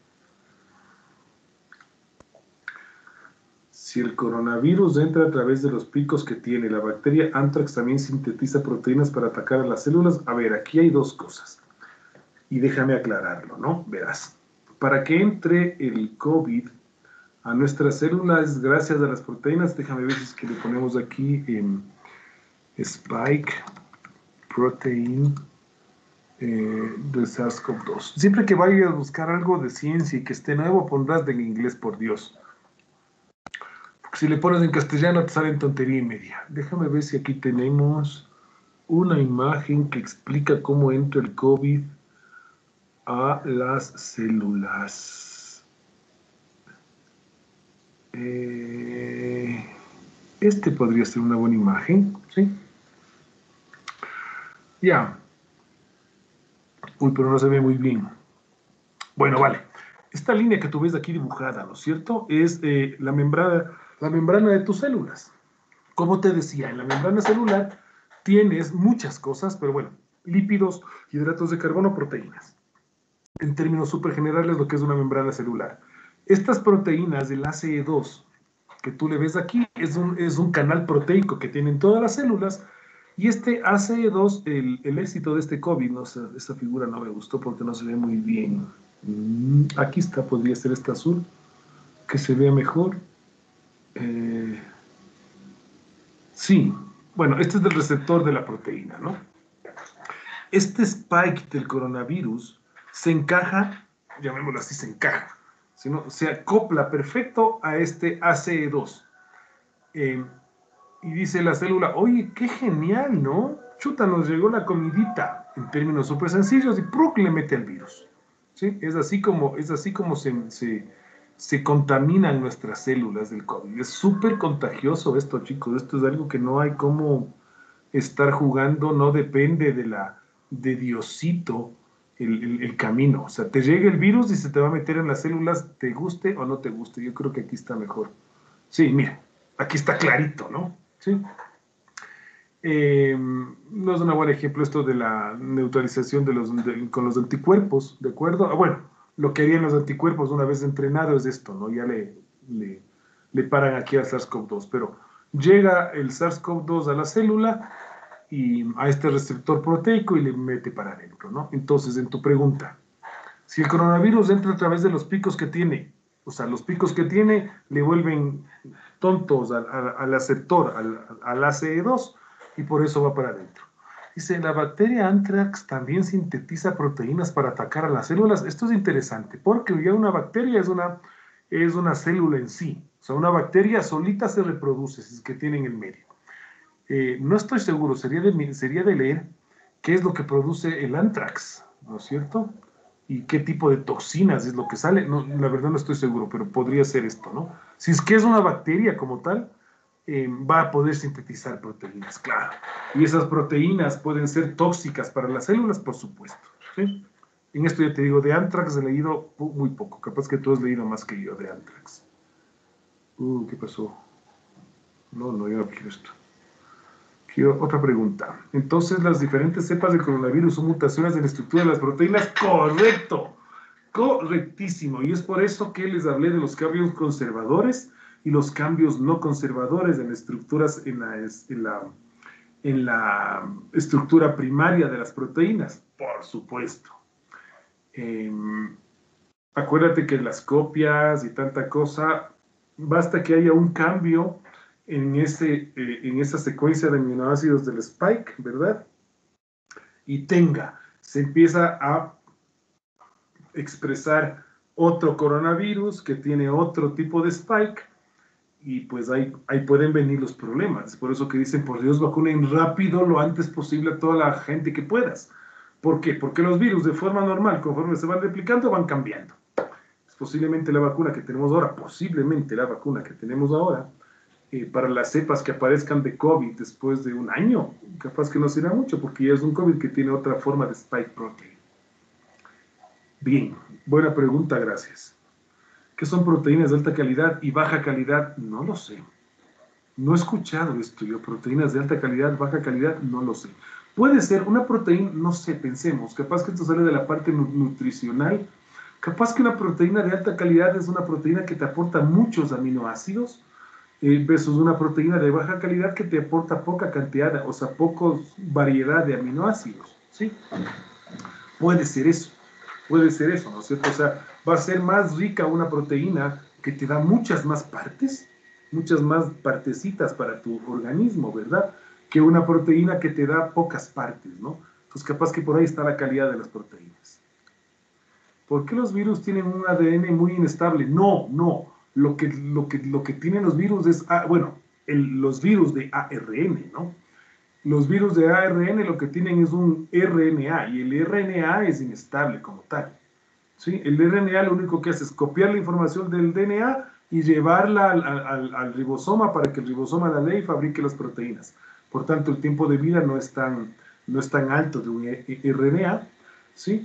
Si el coronavirus entra a través de los picos que tiene, la bacteria Anthrax también sintetiza proteínas para atacar a las células. A ver, aquí hay dos cosas. Y déjame aclararlo, ¿no? Verás. Para que entre el COVID a nuestras células, gracias a las proteínas, déjame ver si es que le ponemos aquí Spike Protein de SARS-CoV-2. Siempre que vayas a buscar algo de ciencia y que esté nuevo, pondrás en inglés, por Dios. Si le pones en castellano te sale tontería y media. Déjame ver si aquí tenemos una imagen que explica cómo entra el COVID a las células. Este podría ser una buena imagen, ¿sí? Ya. Uy, pero no se ve muy bien. Bueno, vale. Esta línea que tú ves aquí dibujada, ¿no es cierto? Es la membrana de tus células. Como te decía, en la membrana celular tienes muchas cosas, pero bueno, lípidos, hidratos de carbono, proteínas. En términos súper generales, lo que es una membrana celular. Estas proteínas del ACE2 que tú le ves aquí es un canal proteico que tienen todas las células. Y este ACE2, el éxito de este COVID, no sé, esta figura no me gustó porque no se ve muy bien. Aquí está, podría ser este azul, que se vea mejor. Sí, bueno, este es del receptor de la proteína, ¿no? Este spike del coronavirus se encaja, llamémoslo así, se encaja, sino se acopla perfecto a este ACE2. Y dice la célula, oye, qué genial, ¿no? Chuta, nos llegó la comidita, en términos súper sencillos, y ¡pruc! Le mete el virus. ¿Sí? Es así como se contaminan nuestras células del COVID. Es súper contagioso esto, chicos. Esto es algo que no hay cómo estar jugando, no depende de Diosito el camino. O sea, te llega el virus y se te va a meter en las células, te guste o no te guste. Yo creo que aquí está mejor. Sí, mira, aquí está clarito, ¿no? Sí. No es un buen ejemplo esto de la neutralización con los anticuerpos, ¿de acuerdo? Bueno, lo que harían los anticuerpos una vez entrenado es esto, ¿no? Ya le paran aquí al SARS-CoV-2, pero llega el SARS-CoV-2 a la célula y a este receptor proteico y le mete para adentro, ¿no? Entonces, en tu pregunta, si el coronavirus entra a través de los picos que tiene, o sea, los picos que tiene le vuelven tontos al aceptor, al ACE2, y por eso va para adentro. Dice, la bacteria Anthrax también sintetiza proteínas para atacar a las células. Esto es interesante, porque ya una bacteria es una célula en sí. O sea, una bacteria solita se reproduce, si es que tiene en el medio. No estoy seguro, sería de leer qué es lo que produce el Anthrax, ¿no es cierto? Y qué tipo de toxinas es lo que sale. No, la verdad no estoy seguro, pero podría ser esto, ¿no? Si es que es una bacteria como tal, va a poder sintetizar proteínas, claro. Y esas proteínas pueden ser tóxicas para las células, por supuesto. ¿Sí? En esto ya te digo, de Anthrax he leído muy poco. Capaz que tú has leído más que yo de Anthrax. ¿Qué pasó? No, yo no quiero esto. Quiero otra pregunta. Entonces, las diferentes cepas del coronavirus son mutaciones en la estructura de las proteínas. ¡Correcto! Correctísimo. Y es por eso que les hablé de los cambios conservadores y los cambios no conservadores en estructuras, en la estructura primaria de las proteínas. Por supuesto. Acuérdate que las copias y tanta cosa, basta que haya un cambio en esa secuencia de aminoácidos del spike, ¿verdad? Y se empieza a expresar otro coronavirus que tiene otro tipo de spike y pues ahí pueden venir los problemas. Por eso que dicen, por Dios, vacunen rápido, lo antes posible a toda la gente que puedas. ¿Por qué? Porque los virus de forma normal, conforme se van replicando, van cambiando. Posiblemente la vacuna que tenemos ahora para las cepas que aparezcan de COVID después de un año. Capaz que no será mucho, porque ya es un COVID que tiene otra forma de spike protein. Bien, buena pregunta, gracias. ¿Qué son proteínas de alta calidad y baja calidad? No lo sé. No he escuchado esto yo. Proteínas de alta calidad, baja calidad, no lo sé. Puede ser una proteína, no sé, pensemos, capaz que esto sale de la parte nutricional. Capaz que una proteína de alta calidad es una proteína que te aporta muchos aminoácidos, versus una proteína de baja calidad que te aporta poca cantidad, o sea, poca variedad de aminoácidos, ¿sí? Puede ser eso, ¿no es cierto? O sea, va a ser más rica una proteína que te da muchas más partes, muchas más partecitas para tu organismo, ¿verdad? Que una proteína que te da pocas partes, ¿no? Entonces, capaz que por ahí está la calidad de las proteínas. ¿Por qué los virus tienen un ADN muy inestable? No. Lo que tienen los virus es, los virus de ARN, ¿no? Los virus de ARN lo que tienen es un RNA, y el RNA es inestable como tal, ¿sí? El RNA lo único que hace es copiar la información del DNA y llevarla al ribosoma para que el ribosoma la lee y fabrique las proteínas. Por tanto, el tiempo de vida no es tan alto de un RNA, ¿sí?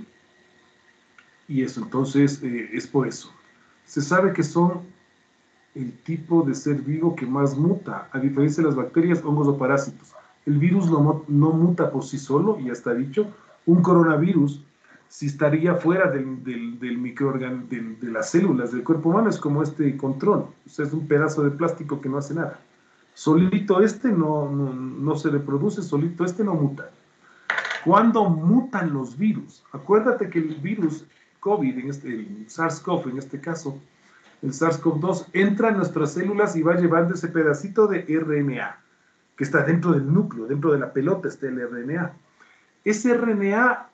Y eso, entonces, es por eso. Se sabe que son el tipo de ser vivo que más muta, a diferencia de las bacterias, hongos o parásitos. El virus no muta por sí solo, ya está dicho. Un coronavirus, si estaría fuera del microorganismo, de las células del cuerpo humano, es como este control. O sea, es un pedazo de plástico que no hace nada. Solito este no se reproduce, solito este no muta. ¿Cuándo mutan los virus? Acuérdate que el virus COVID, el SARS-CoV en este caso, el SARS-CoV-2, entra en nuestras células y va llevando ese pedacito de RNA, que está dentro del núcleo, dentro de la pelota está el RNA. Ese RNA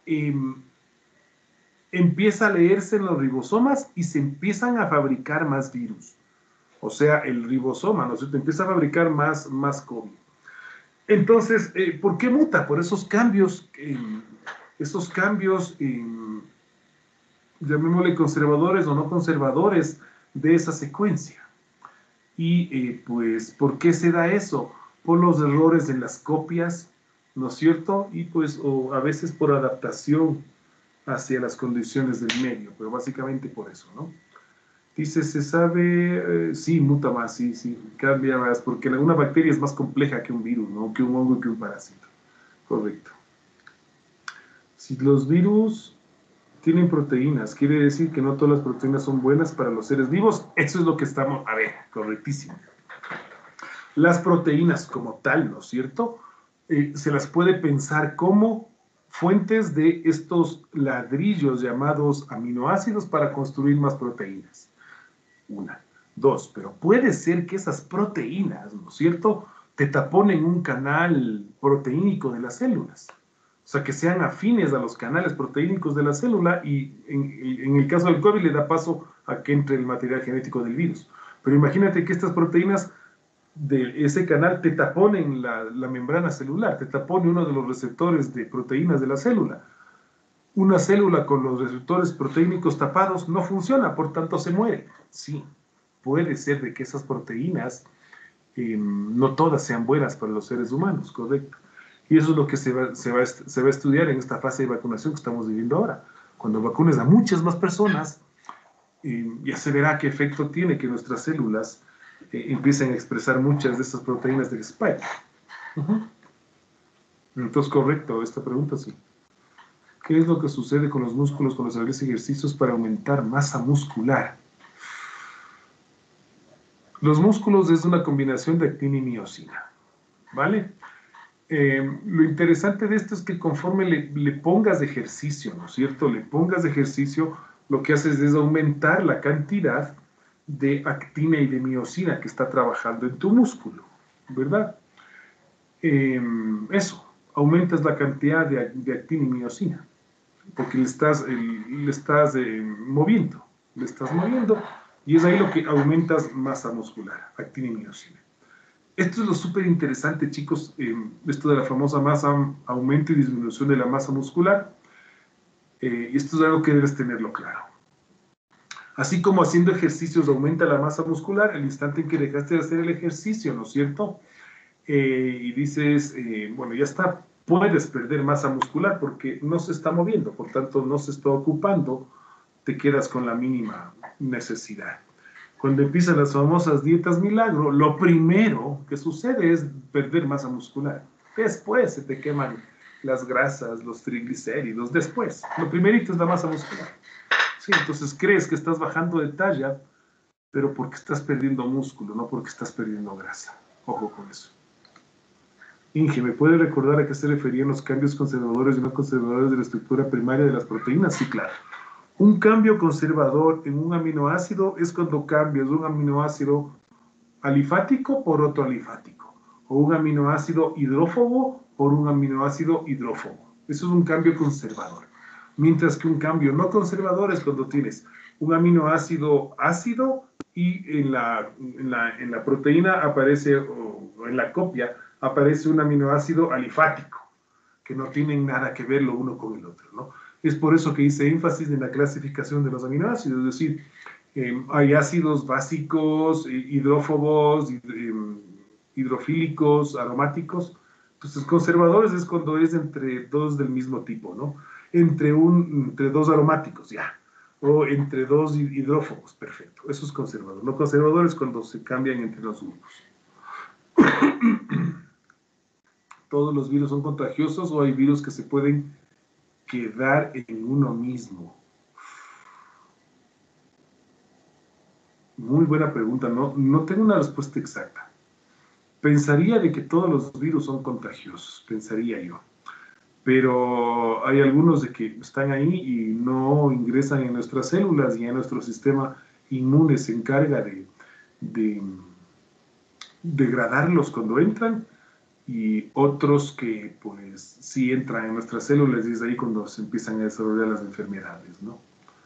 empieza a leerse en los ribosomas y se empiezan a fabricar más virus. O sea, el ribosoma, ¿no es cierto? Empieza a fabricar más COVID. Entonces, ¿por qué muta? Por esos cambios, llamémosle conservadores o no conservadores de esa secuencia. Y pues, ¿por qué se da eso? Por los errores en las copias, ¿no es cierto? Y pues, o a veces por adaptación hacia las condiciones del medio, pero básicamente por eso, ¿no? Dice, ¿se sabe? Sí, muta más, sí, cambia más, porque una bacteria es más compleja que un virus, ¿no? Que un hongo, que un parásito. Correcto. Si los virus tienen proteínas, quiere decir que no todas las proteínas son buenas para los seres vivos. Eso es lo que estamos, a ver, correctísimo. Las proteínas como tal, ¿no es cierto? Se las puede pensar como fuentes de estos ladrillos llamados aminoácidos para construir más proteínas. Una. Dos, pero puede ser que esas proteínas, ¿no es cierto?, te taponen un canal proteínico de las células. O sea, que sean afines a los canales proteínicos de la célula y en el caso del COVID le da paso a que entre el material genético del virus. Pero imagínate que estas proteínas de ese canal te taponen la membrana celular, te tapone uno de los receptores de proteínas de la célula. Una célula con los receptores proteínicos tapados no funciona, por tanto se muere. Sí, puede ser de que esas proteínas no todas sean buenas para los seres humanos, correcto. Y eso es lo que se va a estudiar en esta fase de vacunación que estamos viviendo ahora. Cuando vacunes a muchas más personas, ya se verá qué efecto tiene que nuestras células empiecen a expresar muchas de estas proteínas del spike. Entonces, correcto, esta pregunta sí. ¿Qué es lo que sucede con los músculos cuando se realizan ejercicios para aumentar masa muscular? Los músculos es una combinación de actina y miosina, ¿vale? Lo interesante de esto es que conforme le pongas ejercicio, ¿no es cierto? Le pongas ejercicio, lo que haces es aumentar la cantidad de actina y de miosina que está trabajando en tu músculo, ¿verdad? Eso, aumentas la cantidad de actina y miosina, porque le estás moviendo, y es ahí lo que aumentas masa muscular, actina y miosina. Esto es lo súper interesante, chicos, esto de la famosa aumento y disminución de la masa muscular, y esto es algo que debes tenerlo claro. Así como haciendo ejercicios aumenta la masa muscular, al instante en que dejaste de hacer el ejercicio, ¿no es cierto? Y dices, bueno, ya está, puedes perder masa muscular porque no se está moviendo, por tanto no se está ocupando, te quedas con la mínima necesidad. Cuando empiezan las famosas dietas milagro, lo primero que sucede es perder masa muscular. Después se te queman las grasas, los triglicéridos, después. Lo primerito es la masa muscular. Sí, entonces crees que estás bajando de talla, pero porque estás perdiendo músculo, no porque estás perdiendo grasa. Ojo con eso. Inge, ¿me puede recordar a qué se referían los cambios conservadores y no conservadores de la estructura primaria de las proteínas? Sí, claro. Un cambio conservador en un aminoácido es cuando cambias un aminoácido alifático por otro alifático, o un aminoácido hidrófobo por un aminoácido hidrófobo. Eso es un cambio conservador. Mientras que un cambio no conservador es cuando tienes un aminoácido ácido y en la proteína aparece, o en la copia, aparece un aminoácido alifático, que no tienen nada que ver lo uno con el otro, ¿no? Es por eso que hice énfasis en la clasificación de los aminoácidos, es decir, hay ácidos básicos, hidrófobos, hidrofílicos, aromáticos. Entonces, conservadores es cuando es entre dos del mismo tipo, ¿no? Entre dos aromáticos, ya. O entre dos hidrófobos, perfecto. Eso es conservador. Lo conservador es cuando se cambian entre los grupos. ¿Todos los virus son contagiosos o hay virus que se pueden quedar en uno mismo? Muy buena pregunta. No tengo una respuesta exacta. Pensaría de que todos los virus son contagiosos, pensaría yo. Pero hay algunos de que están ahí y no ingresan en nuestras células y en nuestro sistema inmune se encarga de degradarlos cuando entran, y otros que pues sí entran en nuestras células y es ahí cuando se empiezan a desarrollar las enfermedades, ¿no?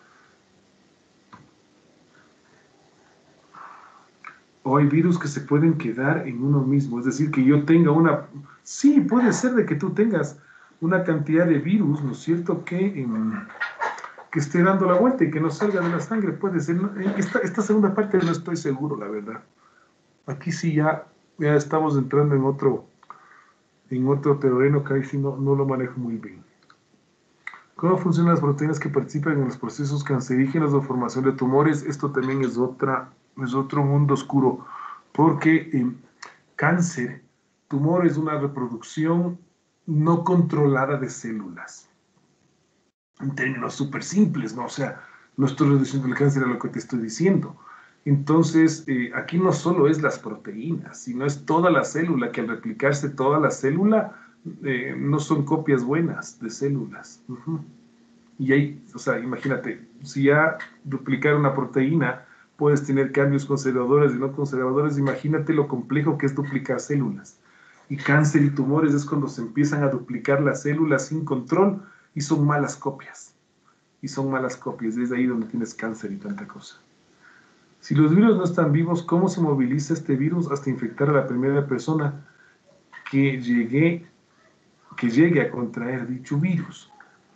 O hay virus que se pueden quedar en uno mismo, es decir, que yo tenga una... Sí, puede ser de que tú tengas una cantidad de virus, ¿no es cierto?, que esté dando la vuelta y que no salga de la sangre, puede ser. Esta segunda parte no estoy seguro, la verdad. Aquí sí ya estamos entrando en otro terreno que ahí sí no lo manejo muy bien. ¿Cómo funcionan las proteínas que participan en los procesos cancerígenos o formación de tumores? Esto también es otro mundo oscuro, porque cáncer, tumor es una reproducción no controlada de células. En términos súper simples, ¿no? O sea, no estoy reduciendo el cáncer a lo que te estoy diciendo. Entonces, aquí no solo es las proteínas, sino es toda la célula, que al replicarse toda la célula, no son copias buenas de células. Y ahí, o sea, imagínate, si ya duplicar una proteína, puedes tener cambios conservadores y no conservadores, imagínate lo complejo que es duplicar células. Y cáncer y tumores es cuando se empiezan a duplicar las células sin control y son malas copias. Y son malas copias, es ahí donde tienes cáncer y tanta cosa. Si los virus no están vivos, ¿cómo se moviliza este virus hasta infectar a la primera persona que llegue a contraer dicho virus?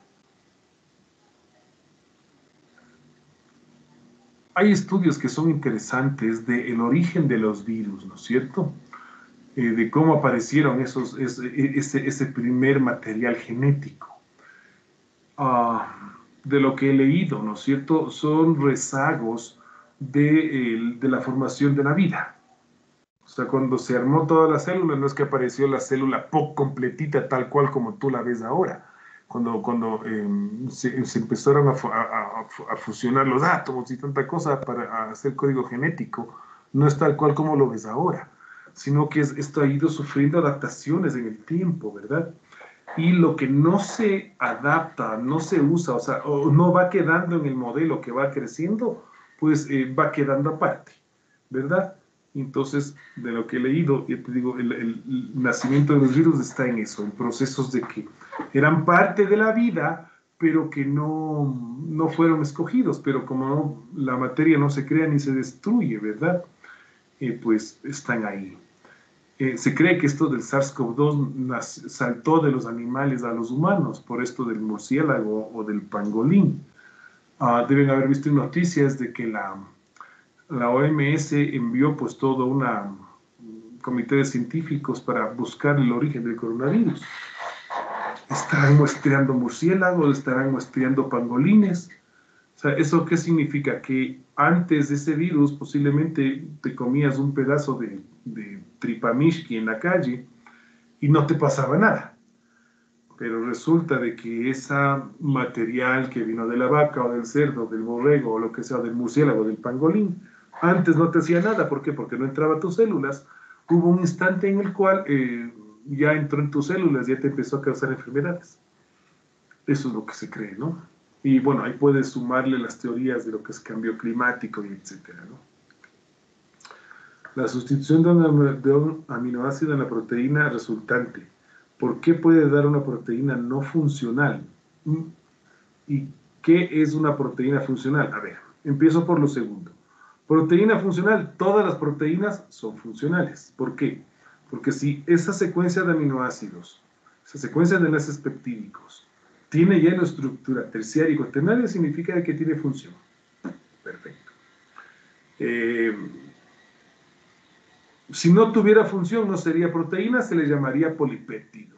Hay estudios que son interesantes del origen de los virus, ¿no es cierto? De cómo aparecieron ese primer material genético. De lo que he leído, ¿no es cierto? Son rezagos de la formación de la vida. O sea, cuando se armó toda la célula, no es que apareció la célula poco completita tal cual como tú la ves ahora. Cuando se empezaron a fusionar los átomos y tanta cosa para hacer código genético, no es tal cual como lo ves ahora, sino que esto ha ido sufriendo adaptaciones en el tiempo, ¿verdad? Y lo que no se adapta, no se usa, o sea, o no va quedando en el modelo que va creciendo, pues va quedando aparte, ¿verdad? Entonces, de lo que he leído, te digo, el nacimiento de los virus está en eso, en procesos de que eran parte de la vida, pero que no fueron escogidos, pero como la materia no se crea ni se destruye, ¿verdad? Pues están ahí. Se cree que esto del SARS-CoV-2 saltó de los animales a los humanos, por esto del murciélago o del pangolín. Deben haber visto en noticias de que la OMS envió pues todo un comité de científicos para buscar el origen del coronavirus. Estarán muestreando murciélagos, estarán muestreando pangolines. O sea, ¿eso qué significa? Que antes de ese virus posiblemente te comías un pedazo de tripamishki en la calle y no te pasaba nada. Pero resulta de que ese material que vino de la vaca o del cerdo, del borrego o lo que sea, del murciélago, del pangolín, antes no te hacía nada. ¿Por qué? Porque no entraba a tus células. Hubo un instante en el cual ya entró en tus células, ya te empezó a causar enfermedades. Eso es lo que se cree, ¿no? Y bueno, ahí puedes sumarle las teorías de lo que es cambio climático y etcétera, ¿no? La sustitución de un aminoácido en la proteína resultante. ¿Por qué puede dar una proteína no funcional? ¿Y qué es una proteína funcional? A ver, empiezo por lo segundo. Proteína funcional, todas las proteínas son funcionales. ¿Por qué? Porque si esa secuencia de aminoácidos, esa secuencia de enlaces peptídicos, tiene ya una estructura terciaria y cuaternaria, significa que tiene función. Perfecto. Si no tuviera función, no sería proteína, se le llamaría polipéptido.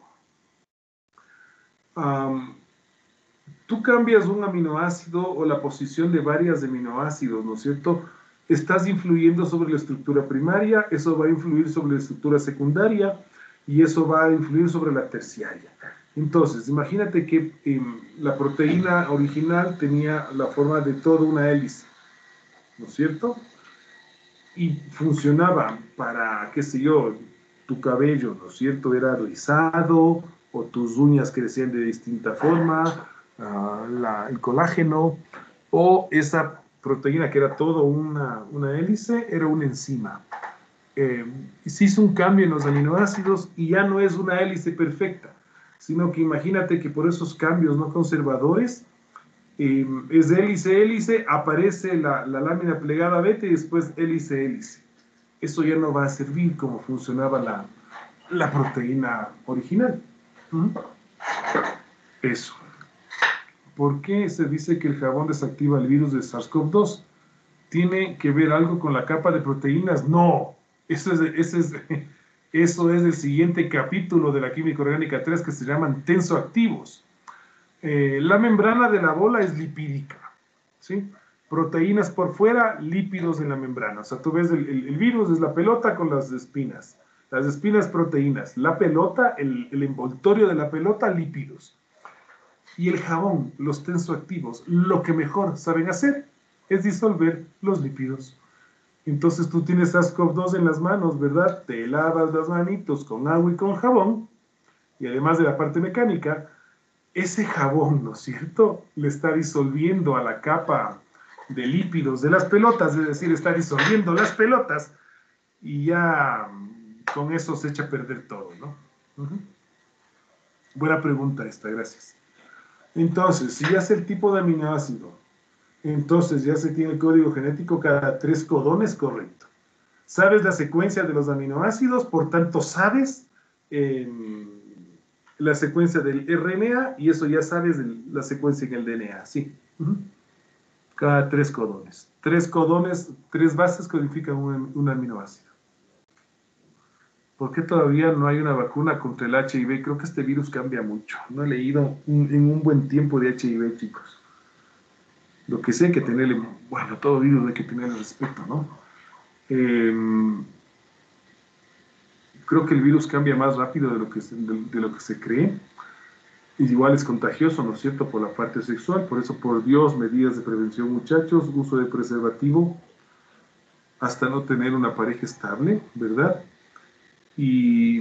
Tú cambias un aminoácido o la posición de varias aminoácidos, ¿no es cierto? Estás influyendo sobre la estructura primaria, eso va a influir sobre la estructura secundaria y eso va a influir sobre la terciaria. Entonces, imagínate que la proteína original tenía la forma de toda una hélice, ¿no es cierto? Y funcionaba para, qué sé yo, tu cabello, ¿no es cierto? Era rizado, o tus uñas crecían de distinta forma, el colágeno, o esa proteína que era todo una hélice, era una enzima. Se hizo un cambio en los aminoácidos y ya no es una hélice perfecta, sino que imagínate que por esos cambios no conservadores, es hélice, aparece la lámina plegada beta y después hélice. Eso ya no va a servir como funcionaba la proteína original. Eso. ¿Por qué se dice que el jabón desactiva el virus de SARS-CoV-2? ¿Tiene que ver algo con la capa de proteínas? No. Eso es el siguiente capítulo de la química orgánica 3 que se llaman tensoactivos. La membrana de la bola es lipídica, ¿sí? Proteínas por fuera, lípidos en la membrana. O sea, tú ves el virus es la pelota con las espinas proteínas, la pelota, el envoltorio de la pelota, lípidos. Y el jabón, los tensoactivos, lo que mejor saben hacer es disolver los lípidos. Entonces tú tienes SARS-CoV-2 en las manos, ¿verdad? Te lavas las manitos con agua y con jabón, y además de la parte mecánica, ese jabón, ¿no es cierto?, le está disolviendo a la capa de lípidos de las pelotas, es decir, está disolviendo las pelotas y ya con eso se echa a perder todo, ¿no? Buena pregunta esta, gracias. Entonces, si ya es el tipo de aminoácido, entonces ya se tiene el código genético cada 3 codones, correcto. Sabes la secuencia de los aminoácidos, por tanto sabes la secuencia del RNA y eso ya sabes de la secuencia en el DNA, sí. Cada 3 codones. 3 codones, 3 bases codifican un aminoácido. ¿Por qué todavía no hay una vacuna contra el HIV? Creo que este virus cambia mucho. No he leído en un buen tiempo de HIV, chicos. Lo que sí hay que tenerle, bueno, todo virus hay que tenerle respeto, ¿no? Creo que el virus cambia más rápido de lo que se cree. Y igual es contagioso, ¿no es cierto?, por la parte sexual. Por eso, por Dios, medidas de prevención, muchachos, uso de preservativo, hasta no tener una pareja estable, ¿verdad? Y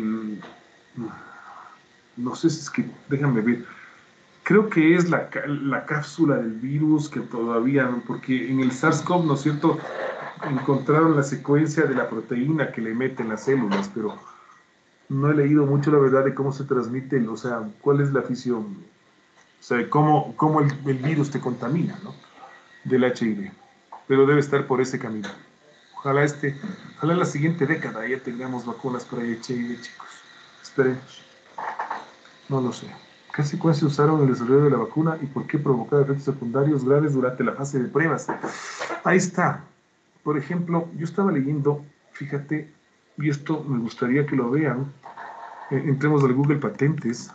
no sé si es que, déjame ver, creo que es la cápsula del virus que todavía, porque en el SARS-CoV, ¿no es cierto?, encontraron la secuencia de la proteína que le meten las células, pero no he leído mucho la verdad de cómo se transmiten, o sea, cuál es la fisión, o sea, cómo el virus te contamina, ¿no?, del HIV, pero debe estar por ese camino. Ojalá en la siguiente década ya tengamos vacunas para HIV, chicos. Esperemos. No lo sé. ¿Qué secuencia usaron en el desarrollo de la vacuna y por qué provocaba efectos secundarios graves durante la fase de pruebas? Ahí está. Por ejemplo, yo estaba leyendo, fíjate, y esto me gustaría que lo vean. Entremos al Google Patentes.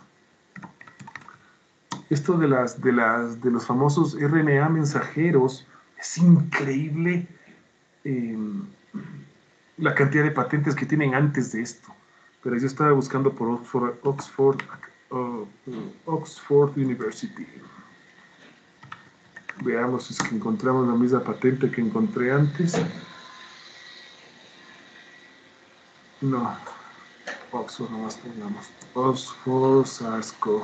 Esto de los famosos RNA mensajeros, es increíble la cantidad de patentes que tienen antes de esto. Pero yo estaba buscando por Oxford University. Veamos si es que encontramos la misma patente que encontré antes. No, Oxford nomás pongamos. Oxford SARS-CoV.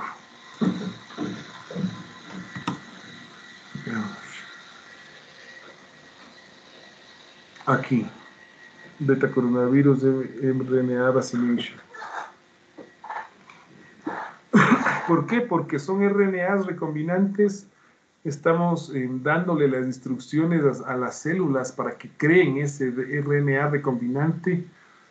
Aquí. Beta coronavirus mRNA vaccination. ¿Por qué? Porque son RNAs recombinantes. Estamos dándole las instrucciones a las células para que creen ese RNA recombinante.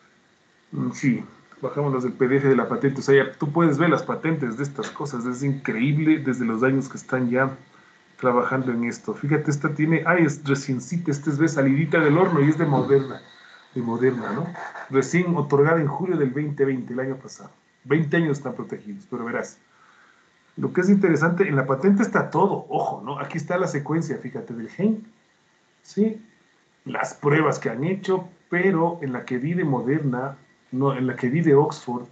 Sí, bajamos las del PDF de la patente. O sea, ya tú puedes ver las patentes de estas cosas. Es increíble desde los años que están ya trabajando en esto. Fíjate, esta tiene, es reciencita, esta es salidita del horno y es de Moderna, ¿no? Recién otorgada en julio del 2020, el año pasado. 20 años están protegidos, pero verás. Lo que es interesante, en la patente está todo, ojo, ¿no? Aquí está la secuencia, fíjate, del gen, ¿sí? Las pruebas que han hecho, pero en la que vi de Moderna, no, en la que vi de Oxford,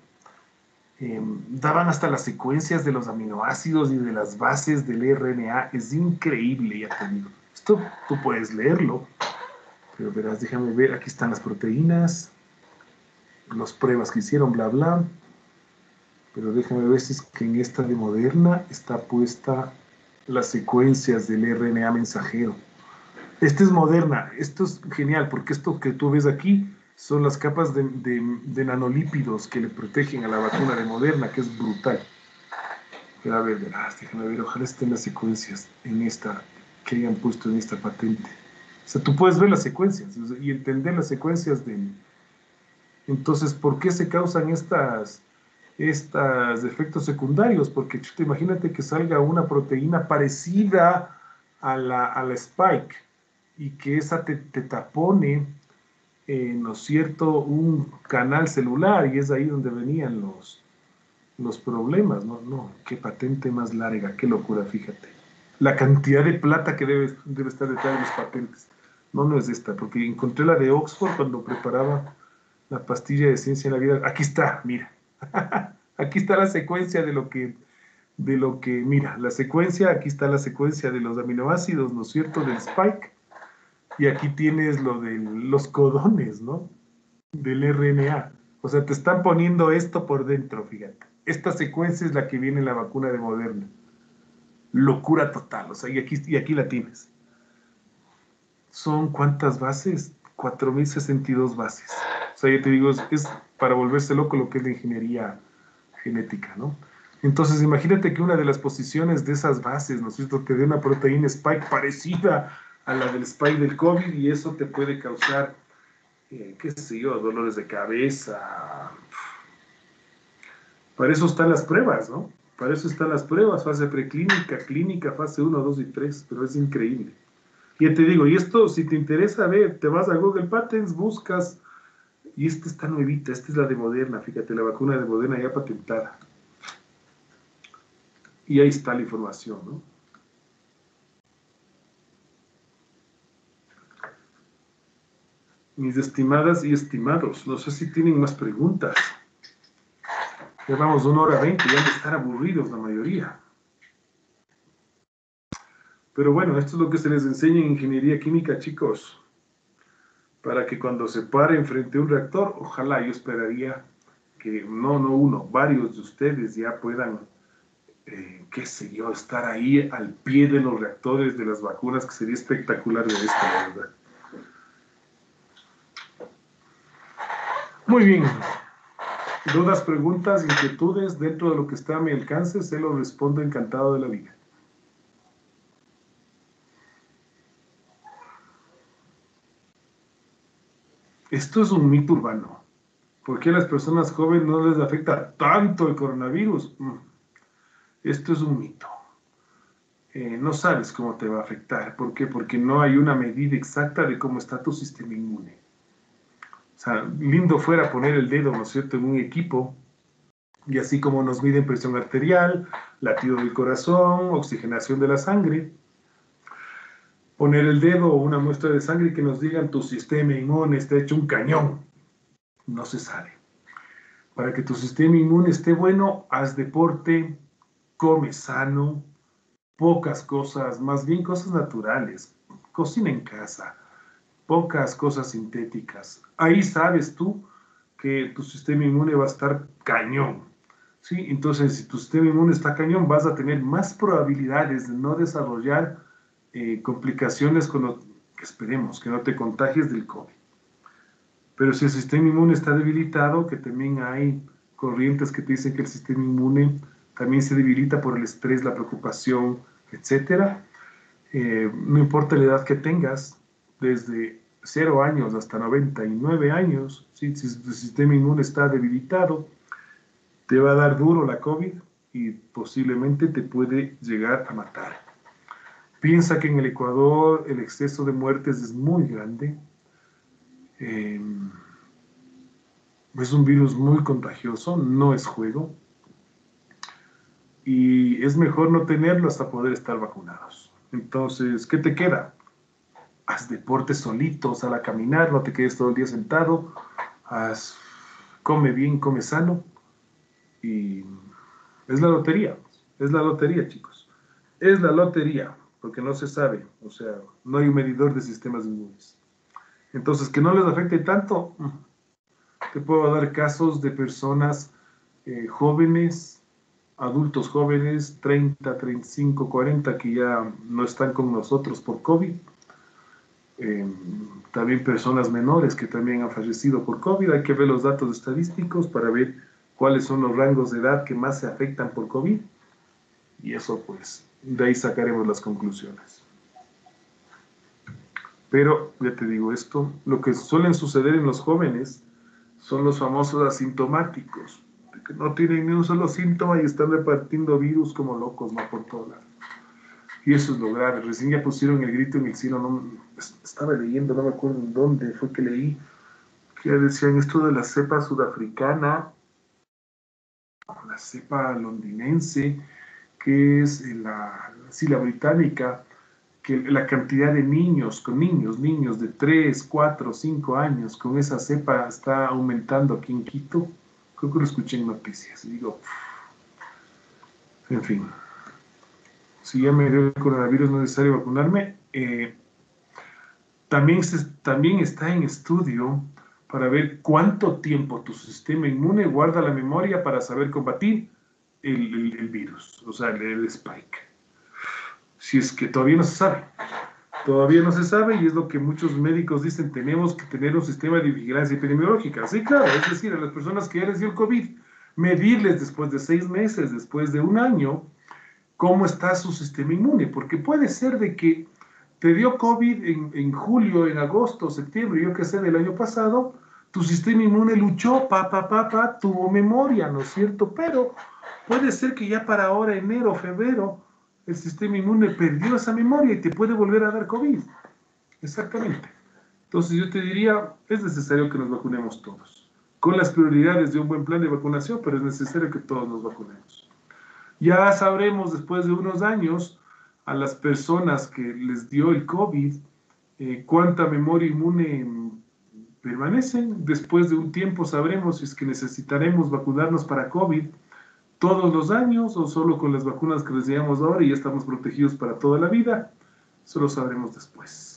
daban hasta las secuencias de los aminoácidos y de las bases del RNA. Es increíble, ya te digo. Esto tú puedes leerlo, pero verás, déjame ver, aquí están las proteínas, las pruebas que hicieron, bla, bla. Pero déjame ver si es que en esta de Moderna está puesta las secuencias del RNA mensajero. Esta es Moderna, esto es genial, porque esto que tú ves aquí son las capas de nanolípidos que le protegen a la vacuna de Moderna, que es brutal. Pero a ver, verás, déjame ver, ojalá estén las secuencias en esta, que hayan puesto en esta patente. O sea, tú puedes ver las secuencias y entender las secuencias de... Entonces, ¿por qué se causan estos efectos secundarios? Porque imagínate que salga una proteína parecida a la spike y que esa te tapone, ¿no es cierto?, un canal celular, y es ahí donde venían los problemas, ¿no? No, qué patente más larga, qué locura, fíjate. La cantidad de plata que debe estar detrás de los patentes. No es esta, porque encontré la de Oxford cuando preparaba la pastilla de ciencia en la vida. Aquí está, mira. Aquí está la secuencia de lo que, mira, la secuencia, aquí está la secuencia de los aminoácidos, ¿no es cierto?, del spike. Y aquí tienes lo de los codones, ¿no?, del RNA. O sea, te están poniendo esto por dentro, fíjate. Esta secuencia es la que viene en la vacuna de Moderna. Locura total, o sea, y aquí la tienes. ¿Son cuántas bases? 4062 bases. O sea, ya te digo, es para volverse loco lo que es la ingeniería genética, ¿no? Entonces, imagínate que una de las posiciones de esas bases, ¿no es cierto?, te dé una proteína spike parecida a la del spike del COVID, y eso te puede causar, qué sé yo, dolores de cabeza. Para eso están las pruebas, ¿no? Para eso están las pruebas, fase preclínica, clínica, fase 1, 2 y 3, pero es increíble. Ya te digo, y esto, si te interesa ver, te vas a Google Patents, buscas, y esta está nuevita, esta es la de Moderna, fíjate, la vacuna de Moderna ya patentada. Y ahí está la información, ¿no? Mis estimadas y estimados, no sé si tienen más preguntas. Ya vamos 1 hora 20, ya han de estar aburridos la mayoría. Pero bueno, esto es lo que se les enseña en ingeniería química, chicos. Para que cuando se paren frente a un reactor, ojalá, yo esperaría que no uno, varios de ustedes ya puedan, qué sé yo, estar ahí al pie de los reactores de las vacunas, que sería espectacular de esto, la verdad. Muy bien. Dudas, preguntas, inquietudes, dentro de lo que está a mi alcance, se lo respondo encantado de la vida. Esto es un mito urbano. ¿Por qué a las personas jóvenes no les afecta tanto el coronavirus? Esto es un mito. No sabes cómo te va a afectar. ¿Por qué? Porque no hay una medida exacta de cómo está tu sistema inmune. O sea, lindo fuera poner el dedo, ¿no es cierto?, en un equipo, y así como nos miden presión arterial, latido del corazón, oxigenación de la sangre, poner el dedo o una muestra de sangre y que nos digan tu sistema inmune está hecho un cañón. No se sabe. Para que tu sistema inmune esté bueno, haz deporte, come sano, pocas cosas, más bien cosas naturales. Cocina en casa, pocas cosas sintéticas. Ahí sabes tú que tu sistema inmune va a estar cañón. ¿Sí? Entonces, si tu sistema inmune está cañón, vas a tener más probabilidades de no desarrollar complicaciones con lo que esperemos, que no te contagies del COVID. Pero si el sistema inmune está debilitado, que también hay corrientes que te dicen que el sistema inmune también se debilita por el estrés, la preocupación, etcétera. No importa la edad que tengas, desde 0 años hasta 99 años, ¿sí? Si tu sistema inmune está debilitado, te va a dar duro la COVID y posiblemente te puede llegar a matar. Piensa que en el Ecuador el exceso de muertes es muy grande. Es un virus muy contagioso, no es juego. Y es mejor no tenerlo hasta poder estar vacunados. Entonces, ¿qué te queda? Haz deporte solito, sal a caminar, no te quedes todo el día sentado. Come bien, come sano. Y es la lotería, chicos. Es la lotería, porque no se sabe, o sea, no hay un medidor de sistemas inmunes. Entonces, que no les afecte tanto, te puedo dar casos de personas jóvenes, adultos jóvenes, 30, 35, 40, que ya no están con nosotros por COVID. También personas menores que también han fallecido por COVID. Hay que ver los datos estadísticos para ver cuáles son los rangos de edad que más se afectan por COVID. Y eso, pues, de ahí sacaremos las conclusiones. Pero, ya te digo esto, lo que suelen suceder en los jóvenes son los famosos asintomáticos, que no tienen ni un solo síntoma y están repartiendo virus como locos, ¿no? Por todo lado. Y eso es lo grave. Recién ya pusieron el grito en el cielo, no, estaba leyendo, no me acuerdo en dónde fue que leí, que decían esto de la cepa sudafricana, la cepa londinense, que es la británica, que la cantidad de niños de 3, 4, 5 años con esa cepa está aumentando aquí en Quito. Creo que lo escuché en noticias. Y digo, en fin, si ya me dio el coronavirus no es necesario vacunarme. También está en estudio para ver cuánto tiempo tu sistema inmune guarda la memoria para saber combatir el virus, o sea, el spike. Si es que todavía no se sabe. Todavía no se sabe y es lo que muchos médicos dicen, tenemos que tener un sistema de vigilancia epidemiológica. Sí, claro, es decir, a las personas que ya les dio el COVID, medirles después de 6 meses, después de un año, cómo está su sistema inmune, porque puede ser de que te dio COVID en julio, en agosto, septiembre, yo qué sé, del año pasado, tu sistema inmune luchó, tuvo memoria, ¿no es cierto? Pero puede ser que ya para ahora, enero, febrero, el sistema inmune perdió esa memoria y te puede volver a dar COVID. Exactamente. Entonces yo te diría, es necesario que nos vacunemos todos, con las prioridades de un buen plan de vacunación, pero es necesario que todos nos vacunemos. Ya sabremos después de unos años a las personas que les dio el COVID cuánta memoria inmune permanecen. Después de un tiempo sabremos si es que necesitaremos vacunarnos para COVID todos los años o solo con las vacunas que les llevamos ahora y ya estamos protegidos para toda la vida. Eso lo sabremos después.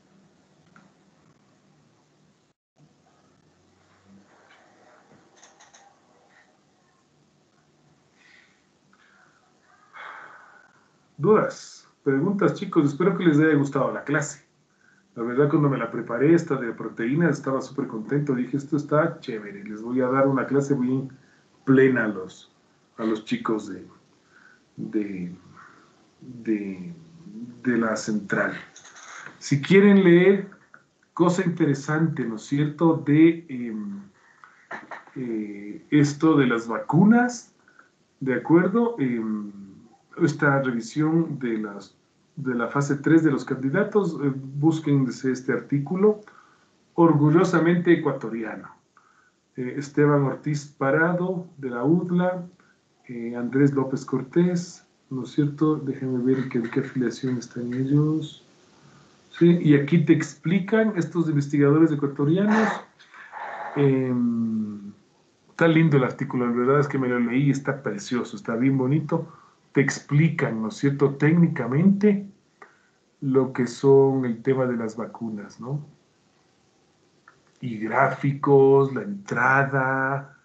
Dudas, preguntas, chicos. Espero que les haya gustado la clase. La verdad, cuando me la preparé, esta de proteínas, estaba súper contento. Dije, esto está chévere. Les voy a dar una clase bien plena a los chicos de, de la central. Si quieren leer cosa interesante, ¿no es cierto?, de esto de las vacunas, ¿de acuerdo? esta revisión de la fase 3 de los candidatos, busquen este artículo, orgullosamente ecuatoriano. Esteban Ortiz Parado, de la UDLA, Andrés López Cortés, ¿no es cierto? Déjenme ver qué afiliación están ellos. Sí, y aquí te explican estos investigadores ecuatorianos. Está lindo el artículo, la verdad es que me lo leí, está precioso, está bien bonito. Te explican, ¿no es cierto?, técnicamente lo que son el tema de las vacunas, ¿no? Y gráficos, la entrada.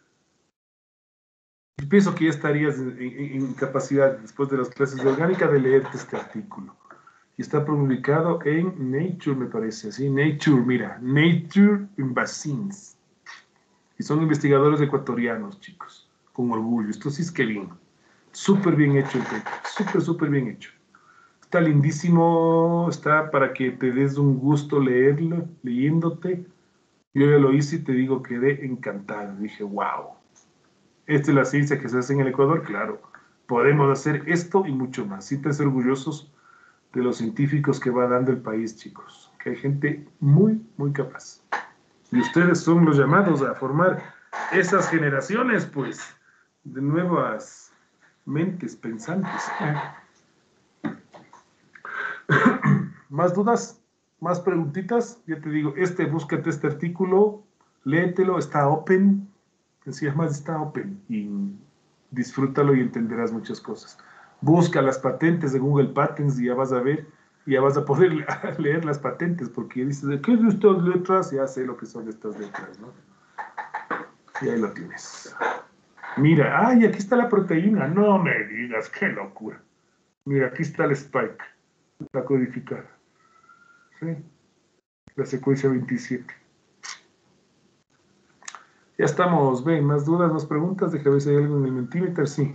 Yo pienso que ya estarías en capacidad, después de las clases de orgánica, de leerte este artículo. Y está publicado en Nature, me parece, ¿sí? Nature, mira, Nature in Vaccines. Y son investigadores ecuatorianos, chicos, con orgullo. Esto sí es que bien. Súper bien hecho el paper, súper bien hecho. Está lindísimo, está para que te des un gusto leerlo, leyéndote. Yo ya lo hice y te digo, quedé encantado. Dije, wow, esta es la ciencia que se hace en el Ecuador, claro. Podemos hacer esto y mucho más. Siéntanse orgullosos de los científicos que va dando el país, chicos. Que hay gente muy capaz. Y ustedes son los llamados a formar esas generaciones, pues, de nuevas mentes pensantes. ¿Más dudas? ¿Más preguntitas? Ya te digo, búscate este artículo, léetelo, está open, decías más, está open, y disfrútalo y entenderás muchas cosas. Busca las patentes de Google Patents y ya vas a ver, y ya vas a poder leer las patentes, porque dices, ¿qué es estas letras? Ya sé lo que son estas letras, ¿no? Y ahí lo tienes. Mira, ay, aquí está la proteína. No me digas, qué locura. Mira, aquí está el spike, la codificada. ¿Sí? La secuencia 27. Ya estamos, ven, más dudas, más preguntas, déjame ver si hay algo en el Mentimeter, sí.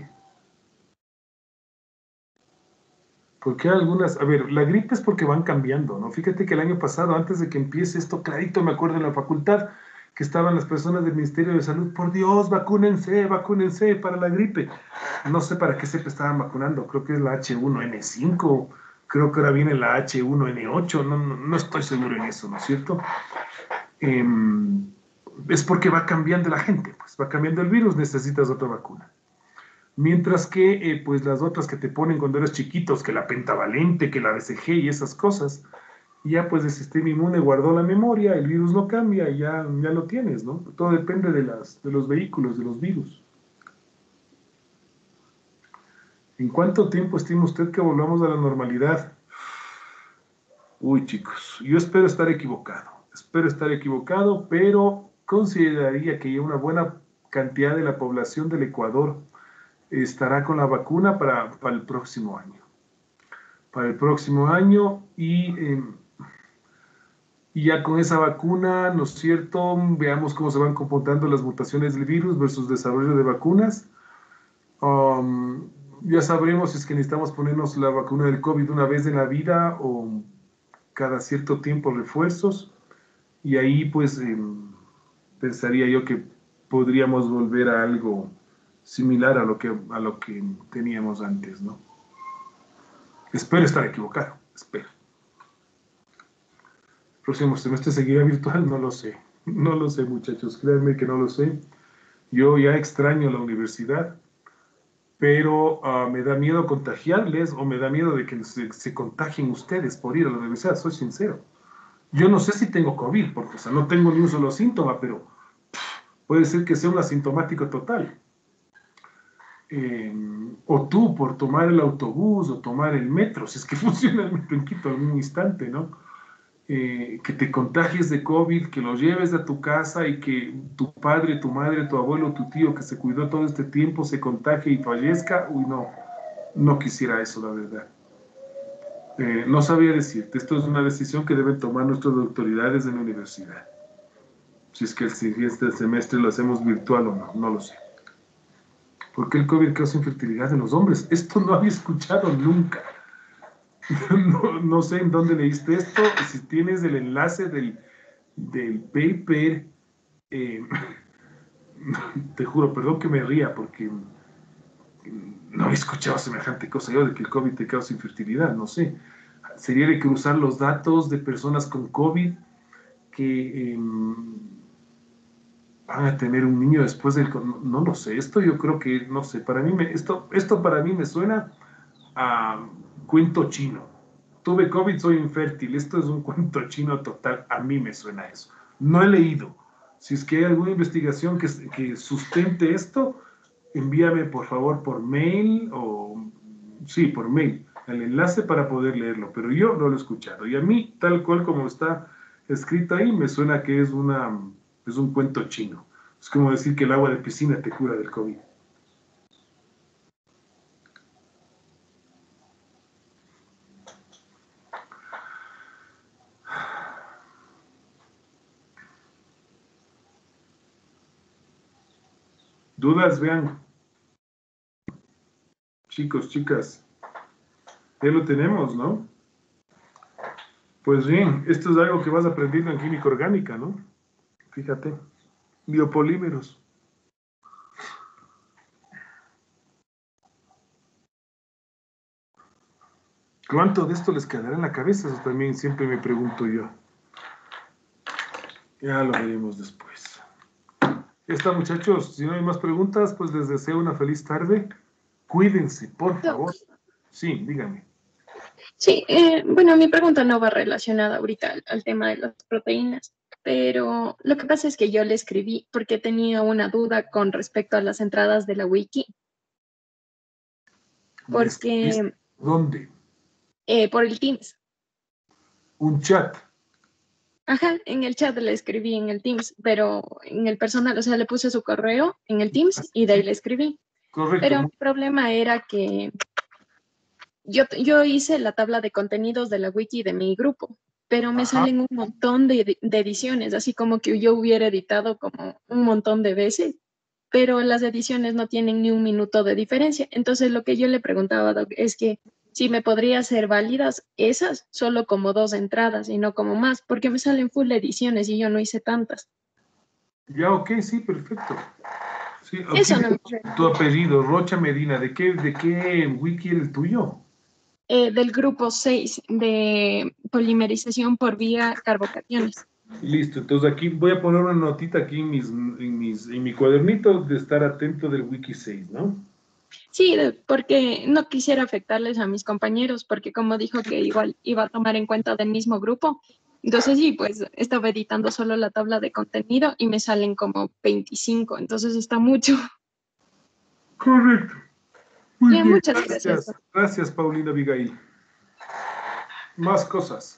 Porque algunas, a ver, la gripe es porque van cambiando, ¿no? Fíjate que el año pasado, antes de que empiece esto, clarito me acuerdo en la facultad, que estaban las personas del Ministerio de Salud, por Dios, vacúnense para la gripe. No sé para qué se estaban vacunando, creo que es la H1N5, creo que ahora viene la H1N8, no estoy seguro en eso, ¿no es cierto? Es porque va cambiando la gente, pues va cambiando el virus, necesitas otra vacuna. Mientras que, pues las otras que te ponen cuando eres chiquitos, que la pentavalente, que la BCG y esas cosas, ya pues el sistema inmune guardó la memoria, el virus lo cambia y ya lo tienes, ¿no? Todo depende de los vehículos, de los virus. ¿En cuánto tiempo estima usted que volvamos a la normalidad? Uy, chicos, yo espero estar equivocado, pero consideraría que ya una buena cantidad de la población del Ecuador estará con la vacuna para el próximo año. Para el próximo año y ya con esa vacuna, ¿no es cierto? Veamos cómo se van comportando las mutaciones del virus versus desarrollo de vacunas. Ya sabremos si es que necesitamos ponernos la vacuna del COVID una vez en la vida o cada cierto tiempo refuerzos. Y ahí pues pensaría yo que podríamos volver a algo similar a lo que teníamos antes, ¿no? Espero estar equivocado, espero. El próximo semestre seguirá virtual, no lo sé. No lo sé, muchachos, créanme que no lo sé. Yo ya extraño la universidad, pero me da miedo contagiarles o me da miedo de que se contagien ustedes por ir a la universidad, soy sincero. Yo no sé si tengo COVID, porque o sea, no tengo ni un solo síntoma, pero puede ser que sea un asintomático total. O tú por tomar el autobús o tomar el metro, si es que funciona el metro en Quito en un instante, ¿no? Que te contagies de COVID, que lo lleves a tu casa y que tu padre, tu madre, tu abuelo, tu tío que se cuidó todo este tiempo se contagie y fallezca, uy, no quisiera eso, la verdad. No sabía decirte, esto es una decisión que deben tomar nuestras autoridades en la universidad. Si es que el siguiente semestre lo hacemos virtual o no lo sé. ¿Por qué el COVID causa infertilidad en los hombres? Esto no había escuchado nunca. No sé en dónde leíste esto, si tienes el enlace del paper, te juro, perdón que me ría, porque no he escuchado semejante cosa yo de que el COVID te causa infertilidad, no sé. Sería de cruzar los datos de personas con COVID que van a tener un niño después del... No lo sé, esto yo creo que, no sé, para mí esto para mí me suena a cuento chino. Tuve COVID, soy infértil. Esto es un cuento chino total. A mí me suena eso. No he leído. Si es que hay alguna investigación que sustente esto, envíame por favor por mail o... Sí, por mail, el enlace para poder leerlo. Pero yo no lo he escuchado. Y a mí, tal cual como está escrito ahí, me suena que es un cuento chino. Es como decir que el agua de piscina te cura del COVID. Dudas, vean. Chicos, chicas, ya lo tenemos, ¿no? Pues bien, esto es algo que vas aprendiendo en química orgánica, ¿no? Fíjate, biopolímeros. ¿Cuánto de esto les quedará en la cabeza? Eso también siempre me pregunto yo. Ya lo veremos después. Ya está, muchachos. Si no hay más preguntas, pues les deseo una feliz tarde. Cuídense, por favor. Sí, dígame. Sí, bueno, mi pregunta no va relacionada ahorita al tema de las proteínas, pero lo que pasa es que yo le escribí porque tenía una duda con respecto a las entradas de la wiki, porque ¿Dónde? por el Teams. Un chat. Ajá, en el chat le escribí en el Teams, pero en el personal, o sea, le puse su correo en el Teams y de ahí le escribí. Correcto. Pero mi problema era que yo hice la tabla de contenidos de la wiki de mi grupo, pero me salen un montón de ediciones, así como que yo hubiera editado como un montón de veces, pero las ediciones no tienen ni un minuto de diferencia. Entonces lo que yo le preguntaba a Doc es que si me podría hacer válidas esas solo como 2 entradas y no como más, porque me salen full ediciones y yo no hice tantas. Ya, ok, sí, perfecto. Sí, aquí Eso no me tu apellido, Rocha Medina. ¿De qué wiki es el tuyo? del grupo 6 de polimerización por vía carbocationes. Listo, entonces aquí voy a poner una notita aquí en mi cuadernito de estar atento del Wiki 6, ¿no? Sí, porque no quisiera afectarles a mis compañeros, porque como dijo que igual iba a tomar en cuenta del mismo grupo, entonces sí, pues estaba editando solo la tabla de contenido y me salen como 25, entonces está mucho. Correcto. Muy Bien, bien, muchas gracias. gracias. Gracias, Paulina Abigail. Más cosas.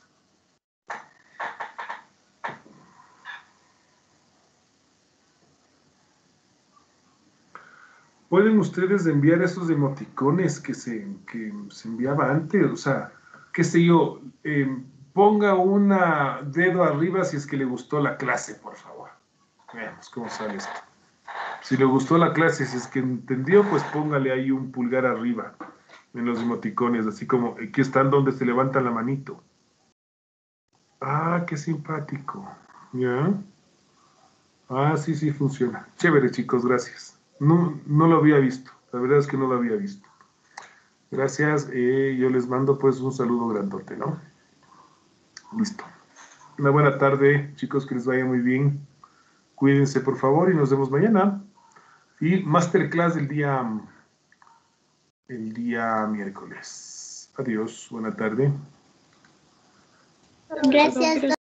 ¿Pueden ustedes enviar esos emoticones que se enviaba antes? O sea, qué sé yo, ponga un dedo arriba si es que le gustó la clase, por favor. Veamos cómo sale esto. Si le gustó la clase, si es que entendió, pues póngale ahí un pulgar arriba en los emoticones, así como aquí están donde se levanta la manito. Ah, qué simpático. ¿Ya? Ah, sí, sí, funciona. Chévere, chicos, gracias. No, no lo había visto. La verdad es que no lo había visto. Gracias. Yo les mando pues un saludo grandote, ¿no? Listo. Una buena tarde, chicos, que les vaya muy bien. Cuídense, por favor, y nos vemos mañana. Y masterclass el día miércoles. Adiós, buena tarde. Gracias.